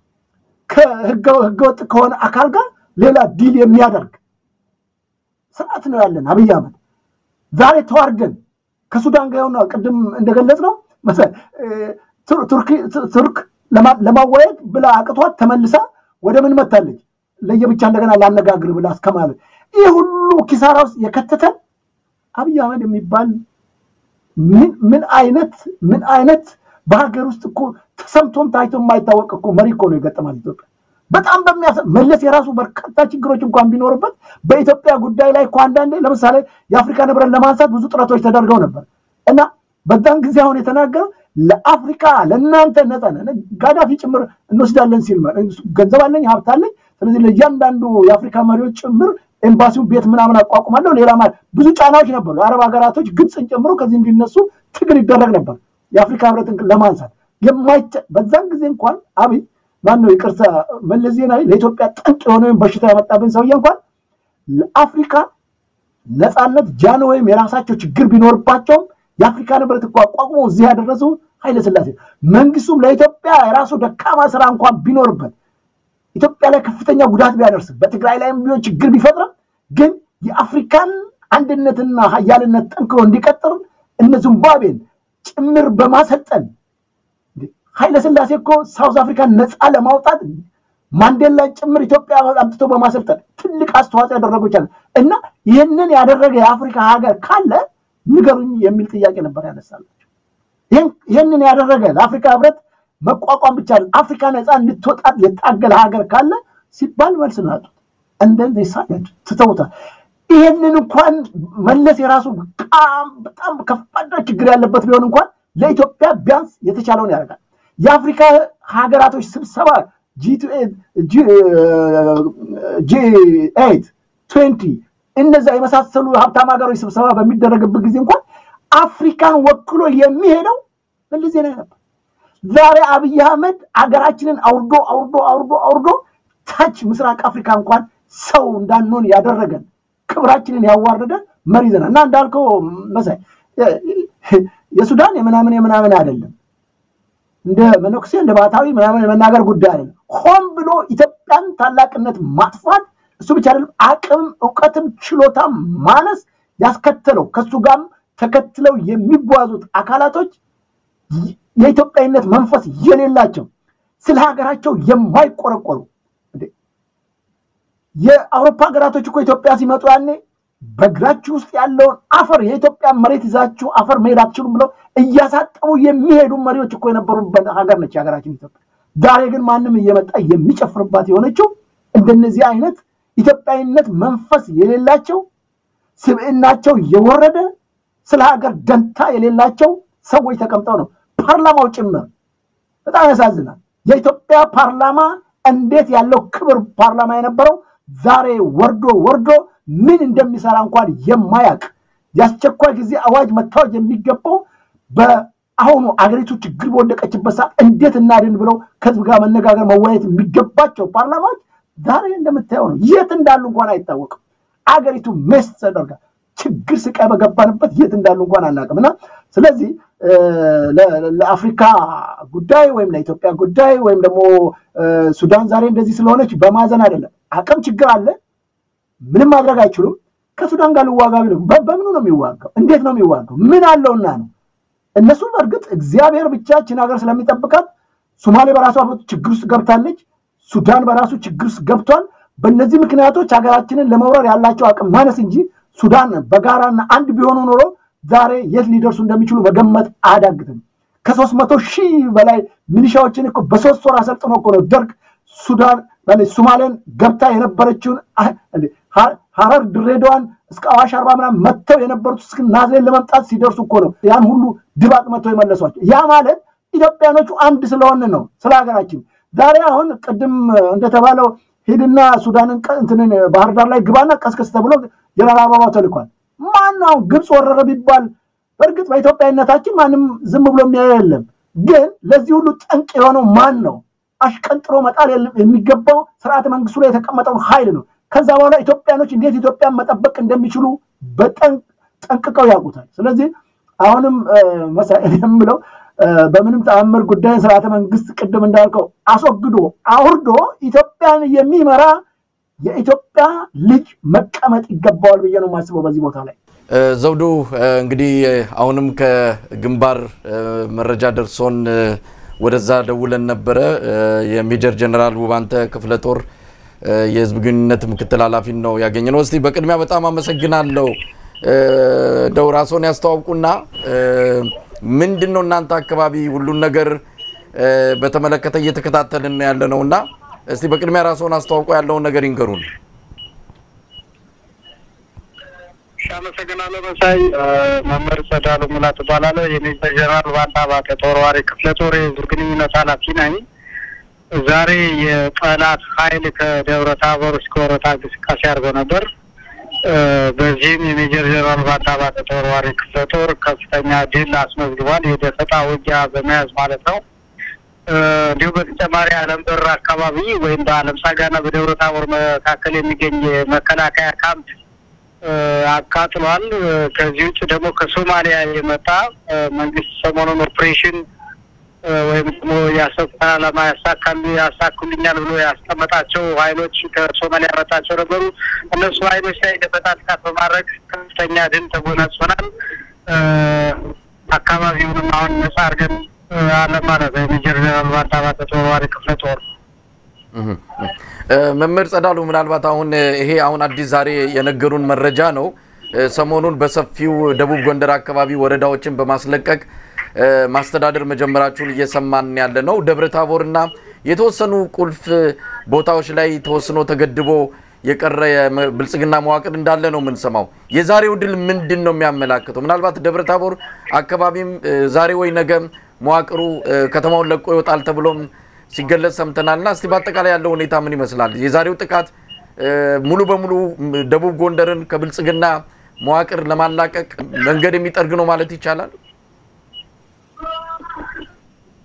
ከህገወጥ ከሆነ አካል ጋር ሌላ ዲል የሚያደርግ ስርዓት ነው ያለን አብይ አህመድ ዛሬ ተዋርደን ከሱዳን ጋር ነው ቅድም እንደገለጽነው ቱርክ ለማወያየት ብላ አቅቷት ተመልሳ ወደ ምን መጣለች ለየብቻ እንደገና ላነጋግር ብላ እስከማለት ይሄ ሁሉ ኪሳራ ውስጥ የከተተን አብይ አህመድ የሚባል ምን አይነት በሀገር ውስጥ እኮ ተሰምቶም ታይቶ የማይታወቅ እኮ መሪ እኮ ነው የገጠማት ኢትዮጵያ በጣም መለስ የራሱ በርካታ ችግሮች እንኳን ቢኖርበት በኢትዮጵያ ጉዳይ ላይ እኮ አንዳንዴ ለምሳሌ የአፍሪካ ንብረት ለማንሳት ብዙ ጥረቶች ተደርገው ነበር እና በዛን ጊዜ አሁን የተናገረው ለአፍሪካ ለእናንተ ነፃነ ጋዳፊ ጭምር እንወስዳለን ሲል ገንዘብ አለኝ ሀብት አለኝ ስለዚህ ለእያንዳንዱ የአፍሪካ መሪዎች ጭምር ኤምባሲው ቤት ምናምን አቋቁማለሁ ሌላ ማለት ብዙ ጫናዎች ነበሩ አረብ ሀገራቶች ግብፅን ጨምሮ ከዚህ እንዲነሱ ትግል ይደረግ ነበር የአፍሪካ ህብረትን ለማንሳት በዛን ጊዜ እንኳን አብይ ማነው ይቅርታ መለስ ዜናዊ ለኢትዮጵያ ጠንቅ የሆነ በሽታ ያመጣብን ሰውዬ እንኳን ለአፍሪካ ነፃነት ጃንሆይም የራሳቸው ችግር ቢኖርባቸው የአፍሪካ ንብረት እኮ አቋቁሞ እዚህ ያደረሱ ኃይለ ሥላሴ መንግስቱም ለኢትዮጵያ የራሱ ደካማ ስራ እንኳን ቢኖርበት ኢትዮጵያ ላይ ከፍተኛ ጉዳት ቢያደርስ በትግራይ ላይም ቢሆን ችግር ቢፈጥር ግን የአፍሪካን አንድነትና ኃያልነት ጠንክሮ እንዲቀጥል እነ ዚምባብዌን ጭምር በማሰልጠን ኃይለ ሥላሴ እኮ ሳውዝ አፍሪካን ነፃ ለማውጣት ማንዴላ ጭምር ኢትዮጵያ አምጥቶ በማሰልጠን ትልቅ አስተዋጽኦ ያደረገው ይችላል እና ይሄንን ያደረገ የአፍሪካ ሀገር ካለ ንገሩኝ የሚል ጥያቄ ነበር ያነሳላችሁ ይሄንን ያደረገ ለአፍሪካ ህብረት መቋቋም ብቻ አፍሪካ ነፃ እንድትወጣት የታገለ ሀገር ካለ ሲባል መልስ ነው ያጡት እንደዚህ ሳይድ ተተውታ ይሄንን እንኳን መለስ የራሱ በጣም ከባድ ችግር ያለበት ቢሆን እንኳን ለኢትዮጵያ ቢያንስ የተቻለውን ያደርጋል የአፍሪካ ሀገራቶች ስብሰባ G8 20 እነዛ የመሳሰሉ ሀብታም ሀገሮች ስብሰባ በሚደረግበት ጊዜ እንኳን አፍሪካን ወክሎ የሚሄደው መለስ ዜናዊ ነበር። ዛሬ አብይ አህመድ አገራችንን አውርዶ ታች ምስራቅ አፍሪካ እንኳን ሰው እንዳንሆን ያደረገን ክብራችንን ያዋረደ መሪ ዘና እና እንዳልከው መሳይ የሱዳን የምናምን አይደለም እንደ መነኩሴ እንደ ባታዊ ምናምን መናገር ጉዳይ አይደለም። ሆን ብሎ ኢትዮጵያን ታላቅነት ማጥፋት እሱ ብቻ አይደለም አቅም ዕውቀትም ችሎታም ማነስ ያስከተለው ከሱ ጋርም ተከትለው የሚጓዙት አካላቶች የኢትዮጵያዊነት መንፈስ የሌላቸው ስለ ሀገራቸው የማይቆረቆሩ የአውሮፓ ሀገራቶች እኮ ኢትዮጵያ ሲመጡ ያኔ በግራችሁ ውስጥ ያለውን አፈር የኢትዮጵያ መሬት ይዛችሁ አፈር መሄድ አትችሉም ብለው እያሳጠሙ የሚሄዱ መሪዎች እኮ የነበሩበት ሀገር ነች ሀገራችን ኢትዮጵያ። ዛሬ ግን ማንም እየመጣ የሚጨፍርባት የሆነችው እንደነዚህ አይነት ኢትዮጵያዊነት መንፈስ የሌላቸው ስብዕናቸው የወረደ ስለ ሀገር ደንታ የሌላቸው ሰዎች ተቀምጠው ነው ፓርላማው ጭምር። በጣም ያሳዝናል። የኢትዮጵያ ፓርላማ እንዴት ያለው ክብር ፓርላማ የነበረው ዛሬ ወርዶ ምን እንደሚሰራ እንኳን የማያውቅ ያስቸኳይ ጊዜ አዋጅ መታወጅ የሚገባው በአሁኑ አገሪቱ ችግር ወደቀችበት ሰዓት እንዴት እናድን ብለው ከህዝብ ጋር መነጋገር መወያየት የሚገባቸው ፓርላማዎች ዛሬ እንደምታየው ነው የት እንዳሉ እንኳን አይታወቅም። አገሪቱ ሜስ ተደርጋ ችግር ስቃይ በገባንበት የት እንዳሉ እንኳን አናውቅምና ስለዚህ ለአፍሪካ ጉዳይ ወይም ለኢትዮጵያ ጉዳይ ወይም ደግሞ ሱዳን ዛሬ እንደዚህ ስለሆነች በማዘን አይደለም። አቅም ችግር አለ፣ ምንም ማድረግ አይችሉም። ከሱዳን ጋር ልዋጋ ቢሉ በምኑ ነው የሚዋጋው? እንዴት ነው የሚዋጋው? ምን አለውና ነው? እነሱ በርግጥ እግዚአብሔር ብቻችን ሀገር ስለሚጠብቃት ሶማሌ በራሷ ችግር ውስጥ ገብታለች፣ ሱዳን በራሱ ችግር ውስጥ ገብቷል። በእነዚህ ምክንያቶች ሀገራችንን ለመውረር ያላቸው አቅም ማነስ እንጂ ሱዳን በጋራና አንድ ቢሆኑ ኖሮ ዛሬ የት ሊደርሱ እንደሚችሉ መገመት አያዳግትም። ከ300,000 በላይ ሚሊሻዎችን እኮ በ3 ወር አሰልጥኖ እኮ ነው ደርግ ሱዳን ሶማሌን ገብታ የነበረችውን ሐረር ድሬዳዋን እስከ አዋሽ አርባ ምናምን መተው የነበሩት እስከ ናዝሬት ለመምጣት ሲደርሱ እኮ ነው ያን ሁሉ ድባቅ መተው የመለሷቸው። ያ ማለት ኢትዮጵያኖቹ አንድ ስለሆነ ነው ስለ ሀገራችን። ዛሬ አሁን ቅድም እንደተባለው ሄድና ሱዳንን እንትንን ባህር ዳር ላይ ግባና ቀስቀስ ተብሎ ጀነራል አበባው ተልኳል። ማንኛው ግብጽ ወረረ ቢባል በርግጥ በኢትዮጵያዊነታችን ማንም ዝም ብሎ የሚያየው የለም። ግን ለዚህ ሁሉ ጠንቅ የሆነው ማን ነው? አሽቀንጥሮ መጣል የሚገባው ስርዓተ መንግስቱ ላይ የተቀመጠው ኃይል ነው። ከዛ በኋላ ኢትዮጵያኖች እንዴት ኢትዮጵያን መጠበቅ እንደሚችሉ ጠንቅቀው ያውቁታል። ስለዚህ አሁንም መሳኤል የምለው በምንም ተአምር ጉዳይ ስርዓተ መንግስት ቅድም እንዳልከው አስወግዶ አውርዶ ኢትዮጵያን የሚመራ የኢትዮጵያ ልጅ መቀመጥ ይገባዋል ብዬ ነው ማስበው በዚህ ቦታ ላይ። ዘውዱ እንግዲህ አሁንም ከግንባር መረጃ ደርሶን ወደዛ ደውለን ነበረ። የሜጀር ጀነራል ውባንተ ክፍለ ጦር የህዝብ ግንኙነት ምክትል ኃላፊ ነው ያገኘነው። እስቲ በቅድሚያ በጣም አመሰግናለሁ። ደውራሶን ያስተዋውቁና ምንድነው እናንተ አካባቢ ሁሉን ነገር በተመለከተ እየተከታተልን ያለነውና እስቲ በቅድሚያ ራስዎን አስተዋውቁ ያለውን ነገር ይንገሩን። አመሰግናለሁ መሳይ። መምህር ጸዳሉ ሙላት እባላለሁ። የሜጀር ጀነራል ውባንተ ተወርዋሪ ክፍለ ጦር የህዝብ ግንኙነት ኃላፊ ነኝ። ዛሬ የጠላት ኃይል ከደብረ ታቦር እስከ ወረታ እንቅስቃሴ አድርጎ ነበር። በዚህም የሜጀር ጀነራል ውባንተ ተወርዋሪ ክፍለ ጦር ከፍተኛ ድል አስመዝግቧል። የደፈጣ ውጊያ በመያዝ ማለት ነው። እንዲሁም በተጨማሪ አለም በር አካባቢ ወይም በአለም ሳጋና በደብረ ታቦር መካከል የሚገኝ መከላከያ ካምፕ አቃጥሏል። ከዚህ ውጭ ደግሞ ከሶማሊያ የመጣ መንግስት ሰሞኑን ኦፕሬሽን ወይም ደግሞ ያሰፋ ያሳኩልኛል ብሎ ያስቀመጣቸው ኃይሎች ከሶማሊያ መጣቸው ነበሩ። እነሱ ኃይሎች ላይ ደፈጣ ጥቃት በማድረግ ከፍተኛ ድል ተጎናጽፈናል። አካባቢውንም አሁን ነጻ አድርገን አለ ማለት ነው። የሜጀር ጀነራል ውባንተ ተወርዋሪ ክፍለ ጦር መምህር ጸዳሉ ምናልባት አሁን ይሄ አሁን አዲስ ዛሬ የነገሩን መረጃ ነው። ሰሞኑን በሰፊው ደቡብ ጎንደር አካባቢ ወረዳዎችን በማስለቀቅ ማስተዳደር መጀመራችሁን እየሰማን ያለ ነው። ደብረ ታቦርና የተወሰኑ ቁልፍ ቦታዎች ላይ ተወስኖ ተገድቦ የቀረ ብልጽግና መዋቅር እንዳለ ነው የምንሰማው። የዛሬው ድል ምንድነው የሚያመላክተው? ምናልባት ደብረ ታቦር አካባቢም ዛሬ ወይ ነገ መዋቅሩ ከተማውን ለቆ ይወጣል ተብሎም ሲገለጽ ሰምተናልና እስቲ በአጠቃላይ ያለው ሁኔታ ምን ይመስላል? የዛሬው ጥቃት ሙሉ በሙሉ ደቡብ ጎንደርን ከብልጽግና መዋቅር ለማላቀቅ መንገድ የሚጠርግ ነው ማለት ይቻላል?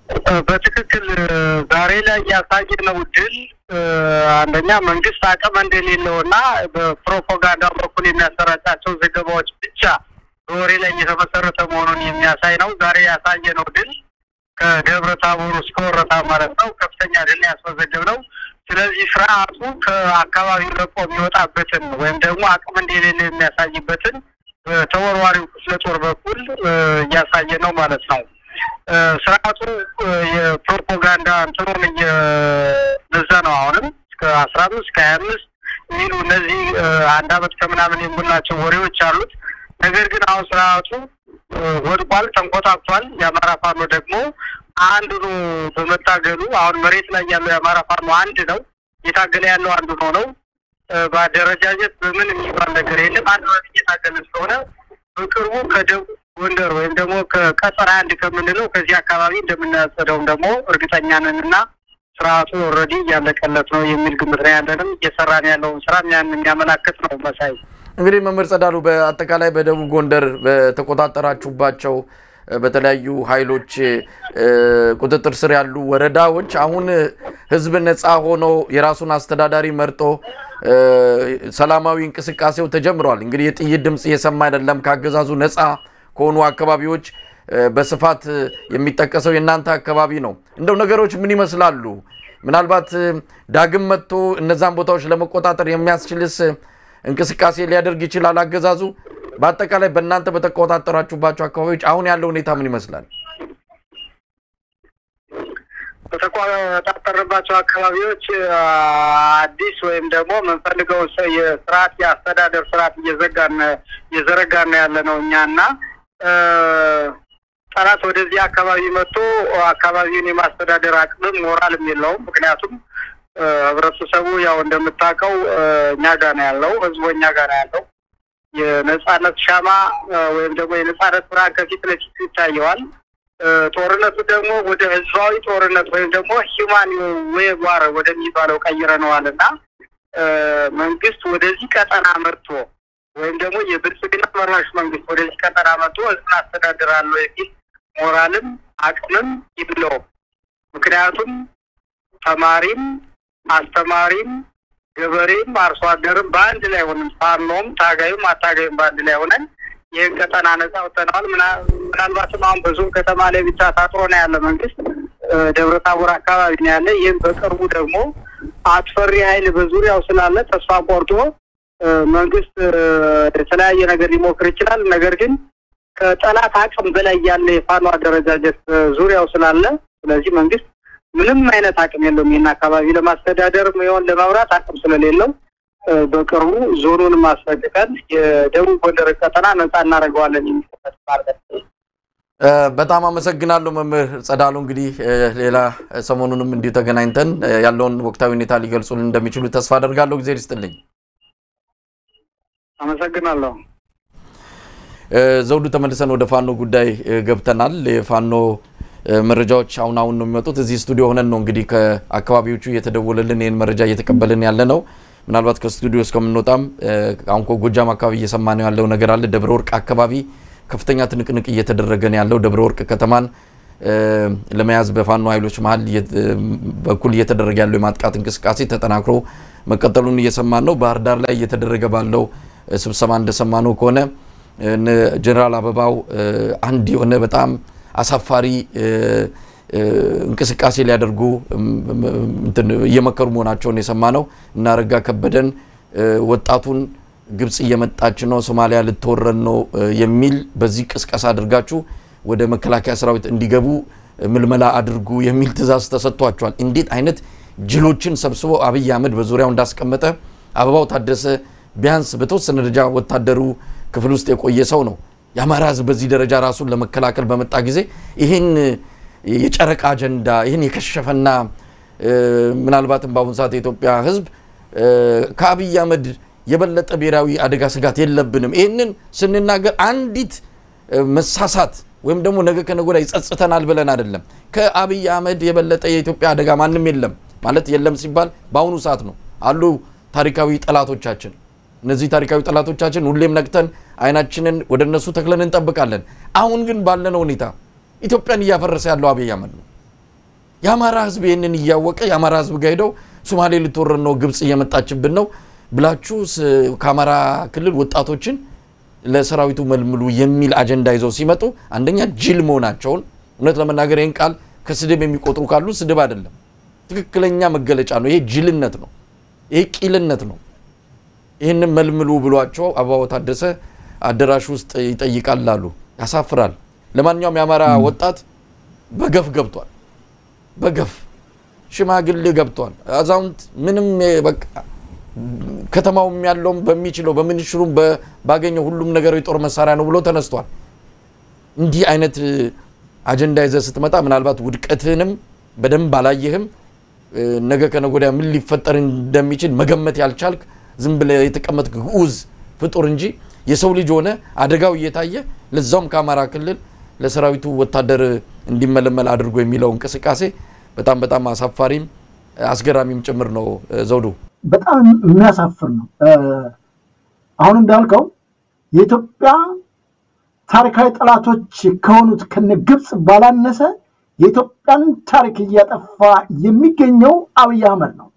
በትክክል ዛሬ ላይ ያሳየነው ድል አንደኛ መንግስት አቅም እንደሌለውና በፕሮፓጋንዳ በኩል የሚያሰራጫቸው ዘገባዎች ብቻ በወሬ ላይ የተመሰረተ መሆኑን የሚያሳይ ነው። ዛሬ ያሳየነው ድል ከደብረ ታቦር እስከ ወረታ ማለት ነው ከፍተኛ ድል ያስመዘገብነው። ስለዚህ ስርዓቱ ከአካባቢው ለቆ የሚወጣበትን ወይም ደግሞ አቅም እንደሌለ የሚያሳይበትን ተወርዋሪው ክፍለ ጦር በኩል እያሳየ ነው ማለት ነው። ስርዓቱ የፕሮፓጋንዳ እንትኑን እየነዛ ነው። አሁንም እስከ 15 እስከ 25 ሚሉ እነዚህ አንድ አመት ከምናምን የሞላቸው ወሬዎች አሉት። ነገር ግን አሁን ስርዓቱ ወድቋል፣ ተንቆጣጥቷል። የአማራ ፋኖ ደግሞ አንዱ ነው በመታገሉ አሁን መሬት ላይ ያለው የአማራ ፋኖ አንድ ነው፣ የታገለ ያለው አንዱ ነው። በአደረጃጀት በምን የሚባል ነገር የለም። አንድ ነው እየታገለ ስለሆነ በቅርቡ ከደቡብ ጎንደር ወይም ደግሞ ከቀጠና አንድ ከምንለው ከዚህ አካባቢ እንደምናጸደው ደግሞ እርግጠኛ ነንና ስርዓቱ ኦልሬዲ ያለቀለት ነው የሚል ግምት ነው ያለንም። እየሰራን ያለው ስራ የሚያመላክት ነው። መሳይ እንግዲህ መምህር ጸዳሉ በአጠቃላይ በደቡብ ጎንደር በተቆጣጠራችሁባቸው በተለያዩ ኃይሎች ቁጥጥር ስር ያሉ ወረዳዎች አሁን ህዝብ ነፃ ሆኖ የራሱን አስተዳዳሪ መርጦ ሰላማዊ እንቅስቃሴው ተጀምሯል። እንግዲህ የጥይት ድምጽ እየሰማ አይደለም። ካገዛዙ ነፃ ከሆኑ አካባቢዎች በስፋት የሚጠቀሰው የናንተ አካባቢ ነው። እንደው ነገሮች ምን ይመስላሉ? ምናልባት ዳግም መጥቶ እነዛን ቦታዎች ለመቆጣጠር የሚያስችልስ እንቅስቃሴ ሊያደርግ ይችላል አገዛዙ? በአጠቃላይ በእናንተ በተቆጣጠራችሁባቸው አካባቢዎች አሁን ያለው ሁኔታ ምን ይመስላል? በተቆጣጠርባቸው አካባቢዎች አዲስ ወይም ደግሞ የምንፈልገው የስርዓት የአስተዳደር ስርዓት እየዘረጋን ያለ ነው እኛና ጠላት ወደዚህ አካባቢ መጥቶ አካባቢውን የማስተዳደር አቅምም ሞራልም የለውም። ምክንያቱም ህብረተሰቡ ያው እንደምታውቀው እኛ ጋር ነው ያለው፣ ህዝቡ እኛ ጋር ነው ያለው። የነጻነት ሻማ ወይም ደግሞ የነጻነት ብርሃን ከፊት ለፊት ይታየዋል። ጦርነቱ ደግሞ ወደ ህዝባዊ ጦርነት ወይም ደግሞ ሂውማን ዌይ ዋር ወደሚባለው ቀይረነዋልና መንግስት ወደዚህ ቀጠና መርቶ ወይም ደግሞ የብልጽግና መራሽ መንግስት ወደዚህ ቀጠና መጥቶ ህዝብን አስተዳድራለሁ የሚል ሞራልም አቅምም የለውም። ምክንያቱም ተማሪም አስተማሪም ገበሬም አርሶ አደርም በአንድ ላይ ሆነን ፋኖም ታጋዩም አታጋዩም በአንድ ላይ ሆነን ይህን ቀጠና ነጻ ወጥተናል። ምናልባትም አሁን በዞን ከተማ ላይ ብቻ ታጥሮ ነው ያለ መንግስት ደብረ ታቦር አካባቢ ነው ያለ። ይህም በቅርቡ ደግሞ አጥፈሪ ኃይል በዙሪያው ስላለ ተስፋ ቆርጦ መንግስት የተለያየ ነገር ሊሞክር ይችላል። ነገር ግን ከጠላት አቅም በላይ ያለ የፋኖ አደረጃጀት ዙሪያው ስላለ ስለዚህ መንግስት ምንም አይነት አቅም የለውም ይህን አካባቢ ለማስተዳደር ይሆን ለማውራት አቅም ስለሌለው በቅርቡ ዞኑን ማስፈቀድ የደቡብ ጎንደር ቀጠና ነጻ እናደርገዋለን የሚል ማለት ነው። በጣም አመሰግናለሁ መምህር ጸዳሉ። እንግዲህ ሌላ ሰሞኑንም እንዲሁ ተገናኝተን ያለውን ወቅታዊ ሁኔታ ሊገልጹልን እንደሚችሉ ተስፋ አደርጋለሁ። ጊዜ ይስጥልኝ። አመሰግናለሁ። ዘውዱ ተመልሰን ወደ ፋኖ ጉዳይ ገብተናል። የፋኖ መረጃዎች አሁን ነው የሚመጡት። እዚህ ስቱዲዮ ሆነን ነው እንግዲህ ከአካባቢዎቹ እየተደወለልን ይሄን መረጃ እየተቀበልን ያለ ነው። ምናልባት ከስቱዲዮ እስከምንወጣም አሁን ጎጃም አካባቢ እየሰማነው ያለው ነገር አለ። ደብረ ወርቅ አካባቢ ከፍተኛ ትንቅንቅ እየተደረገ ነው ያለው። ደብረ ወርቅ ከተማን ለመያዝ በፋኖ ኃይሎች መሃል በኩል እየተደረገ ያለው የማጥቃት እንቅስቃሴ ተጠናክሮ መቀጠሉን እየሰማን ነው። ባህር ዳር ላይ እየተደረገ ባለው ስብሰባ እንደሰማነው ከሆነ ጀነራል አበባው አንድ የሆነ በጣም አሳፋሪ እንቅስቃሴ ሊያደርጉ እየመከሩ መሆናቸውን የሰማነው እና ረጋ ከበደን ወጣቱን ግብጽ እየመጣች ነው ሶማሊያ ልትወረን ነው የሚል በዚህ ቅስቀሳ አድርጋችሁ ወደ መከላከያ ሰራዊት እንዲገቡ ምልመላ አድርጉ የሚል ትዕዛዝ ተሰጥቷቸዋል። እንዴት አይነት ጅሎችን ሰብስቦ አብይ አህመድ በዙሪያው እንዳስቀመጠ አበባው ታደሰ ቢያንስ በተወሰነ ደረጃ ወታደሩ ክፍል ውስጥ የቆየ ሰው ነው። የአማራ ህዝብ በዚህ ደረጃ ራሱን ለመከላከል በመጣ ጊዜ ይሄን የጨረቃ አጀንዳ ይሄን የከሸፈና ምናልባትም በአሁን ሰዓት የኢትዮጵያ ህዝብ ከአብይ አህመድ የበለጠ ብሔራዊ አደጋ ስጋት የለብንም። ይሄንን ስንናገር አንዲት መሳሳት ወይም ደግሞ ነገ ከነገ ወዲያ ይጸጽተናል ብለን አይደለም። ከአብይ አህመድ የበለጠ የኢትዮጵያ አደጋ ማንም የለም ማለት የለም ሲባል በአሁኑ ሰዓት ነው አሉ ታሪካዊ ጠላቶቻችን። እነዚህ ታሪካዊ ጠላቶቻችን ሁሌም ነቅተን አይናችንን ወደ እነሱ ተክለን እንጠብቃለን። አሁን ግን ባለነው ሁኔታ ኢትዮጵያን እያፈረሰ ያለው አብይ አህመድ ነው። የአማራ ህዝብ ይሄንን እያወቀ የአማራ ህዝብ ጋይደው ሶማሌ ልትወረን ነው ግብጽ እየመጣችብን ነው ብላችሁ ከአማራ ክልል ወጣቶችን ለሰራዊቱ መልምሉ የሚል አጀንዳ ይዘው ሲመጡ አንደኛ ጅል መሆናቸውን እውነት ለመናገር ይሄን ቃል ከስድብ የሚቆጥሩ ካሉ ስድብ አይደለም ትክክለኛ መገለጫ ነው ይሄ ጅልነት ነው ይሄ ቂልነት ነው ይሄን መልምሉ ብሏቸው አባው ታደሰ አደራሽ ውስጥ ይጠይቃላሉ ያሳፍራል ለማንኛውም የአማራ ወጣት በገፍ ገብቷል በገፍ ሽማግሌ ገብቷል አዛውንት ምንም በቃ ከተማው ያለው በሚችለው በሚንሽሩም ባገኘው ሁሉም ነገር የጦር መሳሪያ ነው ብሎ ተነስቷል እንዲህ አይነት አጀንዳ ይዘህ ስትመጣ ምናልባት ውድቀትንም በደንብ አላየህም ነገ ከነጎዳ ምን ሊፈጠር እንደሚችል መገመት ያልቻልክ ዝም ብለህ የተቀመጥክ ግዑዝ ፍጡር እንጂ የሰው ልጅ ሆነ አደጋው እየታየ ለዛውም ከአማራ ክልል ለሰራዊቱ ወታደር እንዲመለመል አድርጎ የሚለው እንቅስቃሴ በጣም አሳፋሪም አስገራሚም ጭምር ነው ዘውዱ በጣም የሚያሳፍር ነው አሁን እንዳልከው የኢትዮጵያ ታሪካዊ ጠላቶች ከሆኑት ከነግብጽ ባላነሰ የኢትዮጵያን ታሪክ እያጠፋ የሚገኘው አብይ አህመድ ነው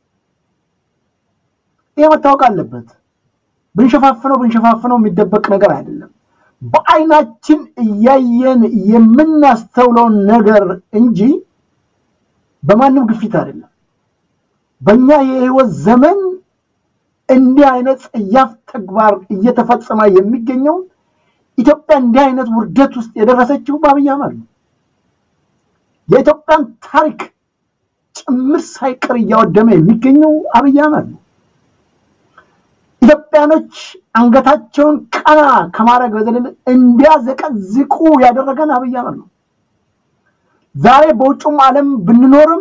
ይሄ መታወቅ አለበት ብንሸፋፍነው የሚደበቅ ነገር አይደለም በአይናችን እያየን የምናስተውለው ነገር እንጂ በማንም ግፊት አይደለም በእኛ የህይወት ዘመን እንዲህ አይነት ጽያፍ ተግባር እየተፈጸመ የሚገኘው ኢትዮጵያ እንዲህ አይነት ውርደት ውስጥ የደረሰችው በአብይ አህመድ ነው የኢትዮጵያን ታሪክ ጭምር ሳይቀር እያወደመ የሚገኘው አብይ አህመድ ነው ኢትዮጵያኖች አንገታቸውን ቀና ከማድረግ በዘለለ እንዲያዘቀዝቁ ያደረገን አብይ አህመድ ነው ዛሬ በውጭም ዓለም ብንኖርም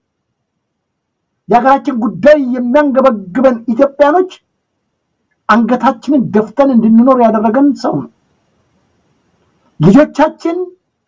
የሀገራችን ጉዳይ የሚያንገበግበን ኢትዮጵያኖች አንገታችንን ደፍተን እንድንኖር ያደረገን ሰው ነው ልጆቻችን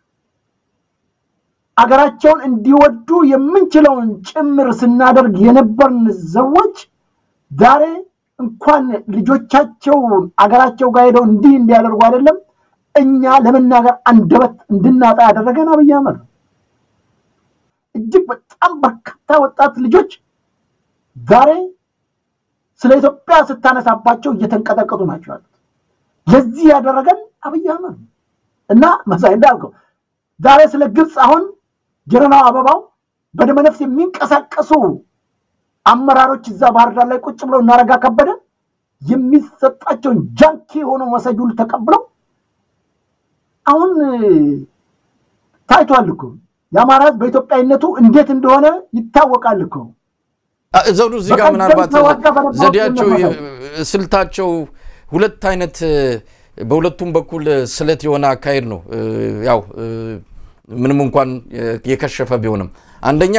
አገራቸውን እንዲወዱ የምንችለውን ጭምር ስናደርግ የነበርን ሰዎች ዛሬ እንኳን ልጆቻቸው አገራቸው ጋር ሄደው እንዲያደርጉ አይደለም እኛ ለመናገር አንደበት እንድናጣ ያደረገን አብይ አህመድ ነው እጅግ በጣም በርካታ ወጣት ልጆች ዛሬ ስለ ኢትዮጵያ ስታነሳባቸው እየተንቀጠቀጡ ናቸው ለዚህ ያደረገን አብይ አህመድ ነው እና መሳይ እንዳልከው ዛሬ ስለ ግብጽ አሁን ጀነራል አበባው በደመነፍስ የሚንቀሳቀሱ አመራሮች እዛ ባህር ዳር ላይ ቁጭ ብለው እናረጋ ከበደ የሚሰጣቸው ጃንኪ ሆኖ መሰጁል ተቀብለው አሁን ታይቷል እኮ የአማራ በኢትዮጵያዊነቱ እንዴት እንደሆነ ይታወቃል እኮ ዘውዱ እዚህ ጋር ምናልባት ዘዴያቸው ስልታቸው ሁለት አይነት በሁለቱም በኩል ስለት የሆነ አካሄድ ነው ያው ምንም እንኳን የከሸፈ ቢሆንም አንደኛ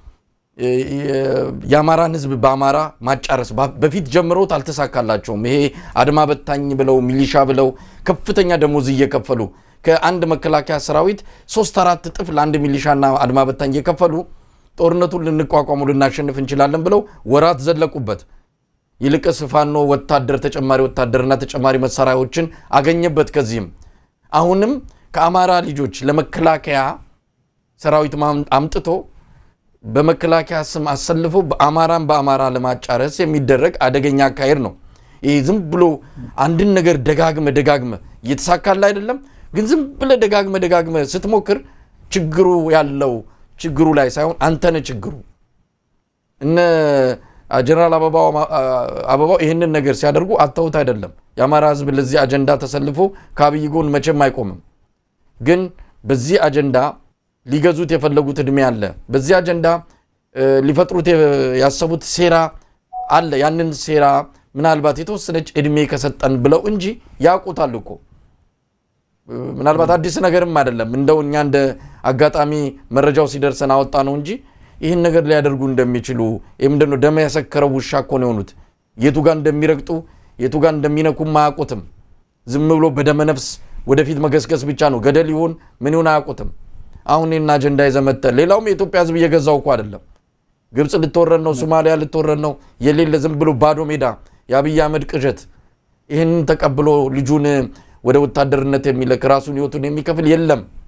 የአማራን ህዝብ በአማራ ማጫረስ በፊት ጀምሮት አልተሳካላቸውም ይሄ አድማ በታኝ ብለው ሚሊሻ ብለው ከፍተኛ ደሞዝ እየከፈሉ ከአንድ መከላከያ ሰራዊት 3-4 እጥፍ ለአንድ ሚሊሻና አድማ በታኝ እየከፈሉ ጦርነቱን ልንቋቋሙ ልናሸንፍ እንችላለን ብለው ወራት ዘለቁበት ይልቅስ ፋኖ ወታደር ተጨማሪ ወታደርና ተጨማሪ መሳሪያዎችን አገኘበት ከዚህም አሁንም ከአማራ ልጆች ለመከላከያ ሰራዊት አምጥቶ በመከላከያ ስም አሰልፎ በአማራ ለማጫረስ የሚደረግ አደገኛ አካሄድ ነው ይሄ ዝም ብሎ አንድን ነገር ደጋግመ እየተሳካለ አይደለም ግን ዝም ብለ ደጋግመ ስትሞክር ችግሩ ያለው ችግሩ ላይ ሳይሆን አንተነ ችግሩ እነ ጀነራል አበባው ይሄንን ነገር ሲያደርጉ አጣውት አይደለም የአማራ ህዝብ ለዚህ አጀንዳ ተሰልፎ ከአብይ ጎን መቼም አይቆምም ግን በዚህ አጀንዳ ሊገዙት የፈለጉት እድሜ አለ በዚህ አጀንዳ ሊፈጥሩት ያሰቡት ሴራ አለ ያንን ሴራ ምናልባት የተወሰነች እድሜ ከሰጠን ብለው እንጂ ያቁታል እኮ ምናልባት አዲስ ነገርም አይደለም እንደው እኛ እንደ አጋጣሚ መረጃው ሲደርሰን አወጣ ነው እንጂ ይሄን ነገር ሊያደርጉ እንደሚችሉ ምንድነው ደም ያሰከረው ውሻ እኮ ነው የሆኑት የቱ ጋር እንደሚረግጡ የቱ ጋር እንደሚነኩ ማያቁትም ዝም ብሎ በደመ ነፍስ ወደፊት መገስገስ ብቻ ነው ገደል ይሁን ምን ይሁን አያቁትም አሁን እና አጀንዳ ይዘመተ ሌላውም የኢትዮጵያ ህዝብ እየገዛው እኮ አይደለም ግብጽ ልትወረን ነው ሶማሊያ ልትወረን ነው የሌለ ዝም ብሎ ባዶ ሜዳ የአብይ አህመድ ቅዠት ይሄን ተቀብሎ ልጁን ወደ ወታደርነት የሚለክ ራሱን ህይወቱን የሚከፍል የለም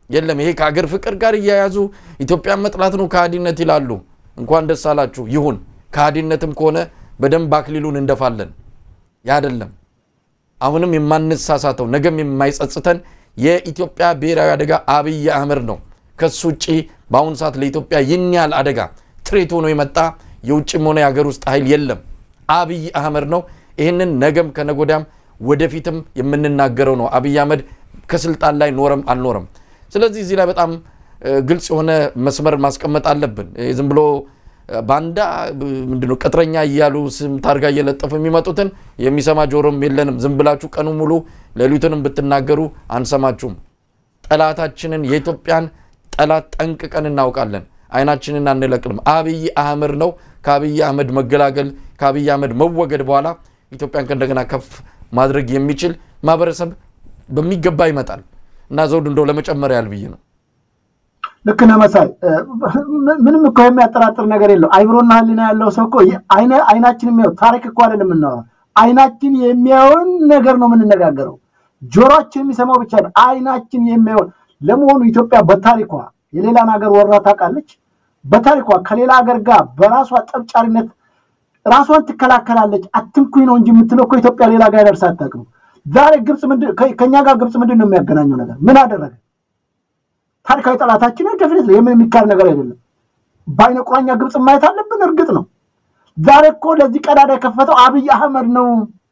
የለም ይሄ ከሀገር ፍቅር ጋር እያያዙ ኢትዮጵያን መጥላት ነው ከሃዲነት ይላሉ እንኳን ደስ አላችሁ ይሁን ከሃዲነትም ከሆነ በደንብ አክሊሉን እንደፋለን ያ አይደለም አሁንም የማንሳሳተው ነገም የማይጸጽተን የኢትዮጵያ ብሔራዊ አደጋ አብይ አህመድ ነው ከሱ ውጪ በአሁን ሰዓት ለኢትዮጵያ ይኛል አደጋ ትሬት ሆኖ የመጣ የውጭም ሆነ የሀገር ውስጥ ኃይል የለም አብይ አህመድ ነው ይሄንን ነገም ከነጎዳም ወደፊትም የምንናገረው ነው አብይ አህመድ ከስልጣን ላይ ኖረም አልኖረም ስለዚህ እዚህ ላይ በጣም ግልጽ የሆነ መስመር ማስቀመጥ አለብን ዝም ብሎ ባንዳ ምንድነው ቀጥረኛ ይያሉ ስም ታርጋ እየለጠፉ የሚመጡትን የሚሰማ ጆሮም የለንም ዝም ብላችሁ ቀኑ ሙሉ ለሊቱንም ብትናገሩ አንሰማችሁም ጠላታችንን የኢትዮጵያን ጠላት ጠንቅቀን እናውቃለን አይናችንን አንለቅልም አብይ አህመድ ነው ከአብይ አህመድ መገላገል ከአብይ አህመድ መወገድ በኋላ ኢትዮጵያን ከእንደገና ከፍ ማድረግ የሚችል ማህበረሰብ በሚገባ ይመጣል እና ዘውድ እንደው ለመጨመር ያልብይ ነው ልክ ነው መሳይ ምንም እኮ የሚያጠራጥር ነገር የለው አይብሮና ህሊና ያለው ሰው እኮ አይናችን የሚያው ታሪክ እኮ አይደለም ነው አይናችን የሚያውን ነገር ነው የምንነጋገረው ጆሮአችን የሚሰማው ብቻ ነው አይናችን የሚያው ለመሆኑ ኢትዮጵያ በታሪኳ የሌላን ሀገር ወራ ታውቃለች በታሪኳ ከሌላ ሀገር ጋር በራሷ ጠብጫሪነት ራሷን ትከላከላለች አትንኩኝ ነው እንጂ የምትለው እኮ ኢትዮጵያ ሌላ ጋር ደርሳ አታውቅም ዛሬ ግብጽ ከኛ ጋር ግብጽ ምንድነው የሚያገናኘው ነገር ምን አደረገ ታሪካዊ ጠላታችን ደፍነት የምን የሚካል ነገር አይደለም ባይነ ቁራኛ ግብጽ ማየት አለብን እርግጥ ነው ዛሬ እኮ ለዚህ ቀዳዳ የከፈተው አብይ አህመድ ነው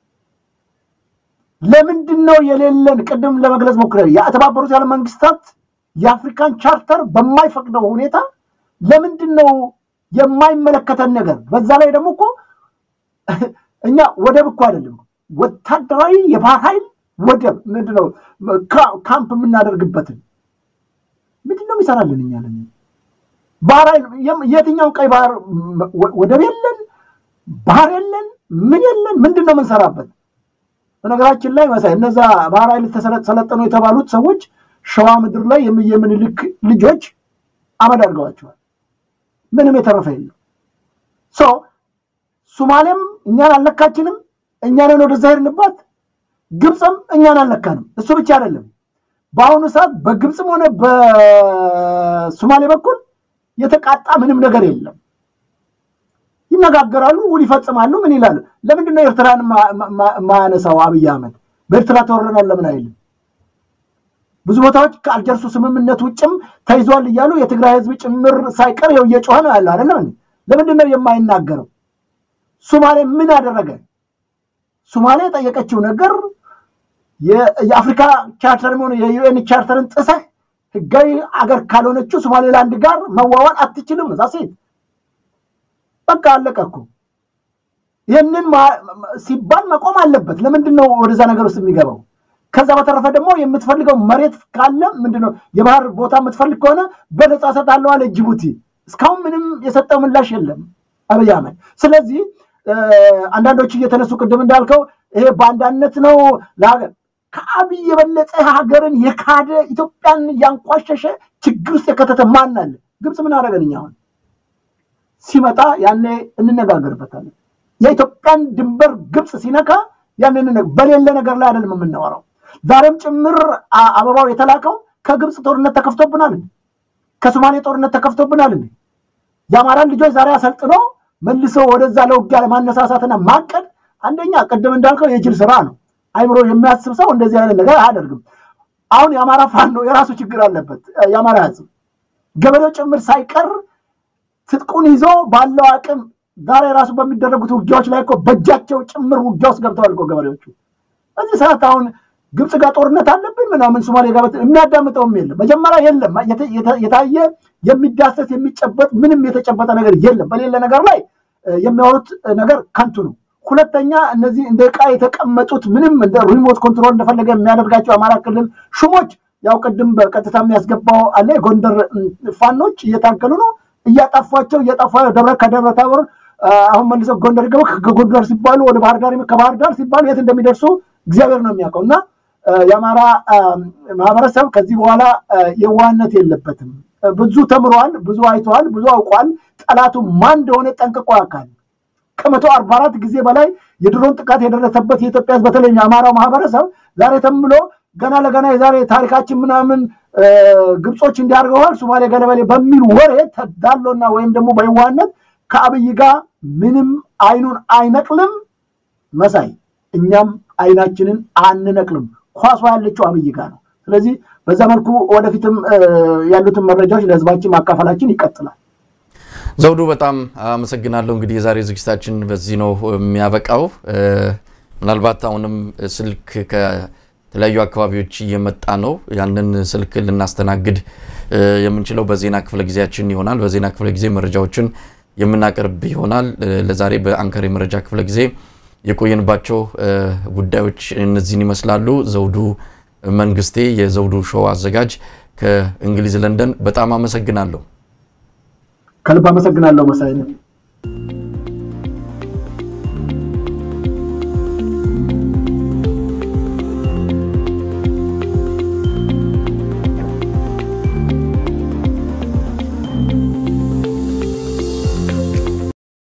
ለምንድነው የሌለን ቀደም ለመግለጽ ሞክረን የተባበሩት ያለ መንግስታት የአፍሪካን ቻርተር በማይፈቅደው ሁኔታ ለምንድነው የማይመለከተን ነገር በዛ ላይ ደግሞ እኮ እኛ ወደብ እኮ አይደለም ወታደራዊ የባህር ኃይል ወደብ ምንድነው ካምፕ የምናደርግበት ምንድነው የሚሰራልን እኛ ለምን ባህር ኃይል የትኛው ቀይ ባህር ወደብ የለን ባህር የለን ምን የለን ምንድነው የምንሰራበት በነገራችን ላይ መሳይ እነዛ ባህር ኃይል ተሰለጠኑ የተባሉት ሰዎች ሸዋ ምድር ላይ የምንልክ ልጆች አመድ አድርገዋቸዋል ምንም የተረፈ የለም ሶማሌም እኛን አለካችንም እኛን ወደ ዛይርንባት ግብጽም እኛን አለካንም እሱ ብቻ አይደለም በአሁኑ ሰዓት በግብጽም ሆነ በሶማሌ በኩል የተቃጣ ምንም ነገር የለም ይነጋገራሉ ውል ይፈጽማሉ ምን ይላሉ ለምንድነው ኤርትራን ማያነሳው አብይ አህመድ በኤርትራ ተወረናል ለምን አይልም ብዙ ቦታዎች ከአልጀርሱ ስምምነት ውጭም ተይዟል ይያሉ የትግራይ ህዝብ ጭምር ሳይቀር የጮኸ ነው ያለው አይደለም ለምንድነው የማይናገረው ሶማሌ ምን አደረገ ሶማሌ ጠየቀችው ነገር የአፍሪካ ቻርተር ሆነ የዩኤን ቻርተርን ጥሰ ህጋዊ አገር ካልሆነች ሶማሌላንድ ጋር መዋዋል አትችልም ዛሴት በቃ አለቀኩ ይሄንን ሲባል መቆም አለበት ለምንድነው ወደዛ ነገር ውስጥ የሚገባው ከዛ በተረፈ ደግሞ የምትፈልገው መሬት ካለ ምንድነው የባህር ቦታ የምትፈልግ ከሆነ በነፃ ሰጣለው አለ ጅቡቲ እስካሁን ምንም የሰጠው ምላሽ የለም አብይ አህመድ ስለዚህ አንዳንዶች እየተነሱ ቅድም እንዳልከው ይሄ ባንዳነት ነው ለሀገር ከአብይ የበለጠ ሀገርን የካደ ኢትዮጵያን ያንቋሸሸ ችግር ውስጥ የከተተ ማን አለ ግብጽ ምን አደረገኝ አሁን ሲመጣ ያኔ እንነጋገርበታለን የኢትዮጵያን ድንበር ግብጽ ሲነካ ያንን በሌለ ነገር ላይ አይደለም የምናወራው ዛሬም ጭምር አበባው የተላከው ከግብጽ ጦርነት ተከፍቶብናል ከሶማሌ ጦርነት ተከፍቶብናል ያማራን ልጆች ዛሬ አሰልጥኖ መልሶ ወደዛ ለውጊያ ለማነሳሳትና ማቀድ አንደኛ ቀደም እንዳልከው የጅል ስራ ነው አይምሮ የሚያስብ ሰው እንደዚህ አይነት ነገር አያደርግም አሁን ያማራ ፋኖ የራሱ ችግር አለበት ያማራ ህዝብ ገበሬው ጭምር ሳይቀር ትጥቁን ይዞ ባለው አቅም ዛሬ ራሱ በሚደረጉት ውጊያዎች ላይ እኮ በእጃቸው ጭምር ውጊያውስ ገብተዋል እኮ ገበሬዎቹ በዚህ ሰዓት አሁን ግብጽ ጋር ጦርነት አለብን ምናምን ሶማሌ ጋር የሚያዳምጠውም የለም መጀመሪያ የለም የታየ የሚዳሰስ የሚጨበጥ ምንም የተጨበጠ ነገር የለም በሌለ ነገር ላይ የሚያወሩት ነገር ከንቱ ነው ሁለተኛ እነዚህ እንደ ቃ የተቀመጡት ምንም እንደ ሪሞት ኮንትሮል እንደፈለገ የሚያደርጋቸው አማራ ክልል ሹሞች ያው ቀደም በቀጥታ የሚያስገባው አለ ጎንደር ፋኖች እየታገሉ ነው እያጣፏቸው ደብረ ታቦር አሁን መልሰው ጎንደር ገቡ ከጎንደር ሲባሉ ወደ ባህር ዳር ከባህር ዳር ሲባሉ የት እንደሚደርሱ እግዚአብሔር ነው የሚያውቀውና ያማራ ማህበረሰብ ከዚህ በኋላ የዋነት የለበትም ብዙ ተምሯል ብዙ አይቷል ብዙ አውቋል ጠላቱ ማን እንደሆነ ጠንቅቆ ያውቃል ከ144 ጊዜ በላይ የድሮን ጥቃት የደረሰበት የኢትዮጵያ በተለይ ያማራው ማህበረሰብ ዛሬ ተምሎ ገና ለገና የዛሬ ታሪካችን ምናምን ግብጾች እንዲያርገዋል ሶማሌ ገለበሌ በሚል ወሬ ተዳሎና ወይም ደግሞ በይዋነት ከአብይ ጋር ምንም አይኑን አይነቅልም መሳይ እኛም አይናችንን አንነቅልም ኳሷ ያለችው አብይ ጋር ነው ስለዚህ በዛ መልኩ ወደፊትም ያሉትን መረጃዎች ለህዝባችን ማካፈላችን ይቀጥላል ዘውዱ በጣም አመሰግናለሁ እንግዲህ የዛሬ ዝግጅታችን በዚህ ነው የሚያበቃው ምናልባት አሁንም ስልክ ከተለያዩ አካባቢዎች እየመጣ ነው ያንን ስልክ ልናስተናግድ የምንችለው በዜና ክፍለ ጊዜያችን ይሆናል በዜና ክፍለ ጊዜ መረጃዎችን የምናቀርብ ይሆናል ለዛሬ በአንከር የመረጃ ክፍለ ጊዜ የቆየንባቸው ጉዳዮች እነዚህን ይመስላሉ ዘውዱ መንግስቴ የዘውዱ ሾው አዘጋጅ ከእንግሊዝ ለንደን በጣም አመሰግናለሁ ከልብ አመሰግናለሁ መሳይ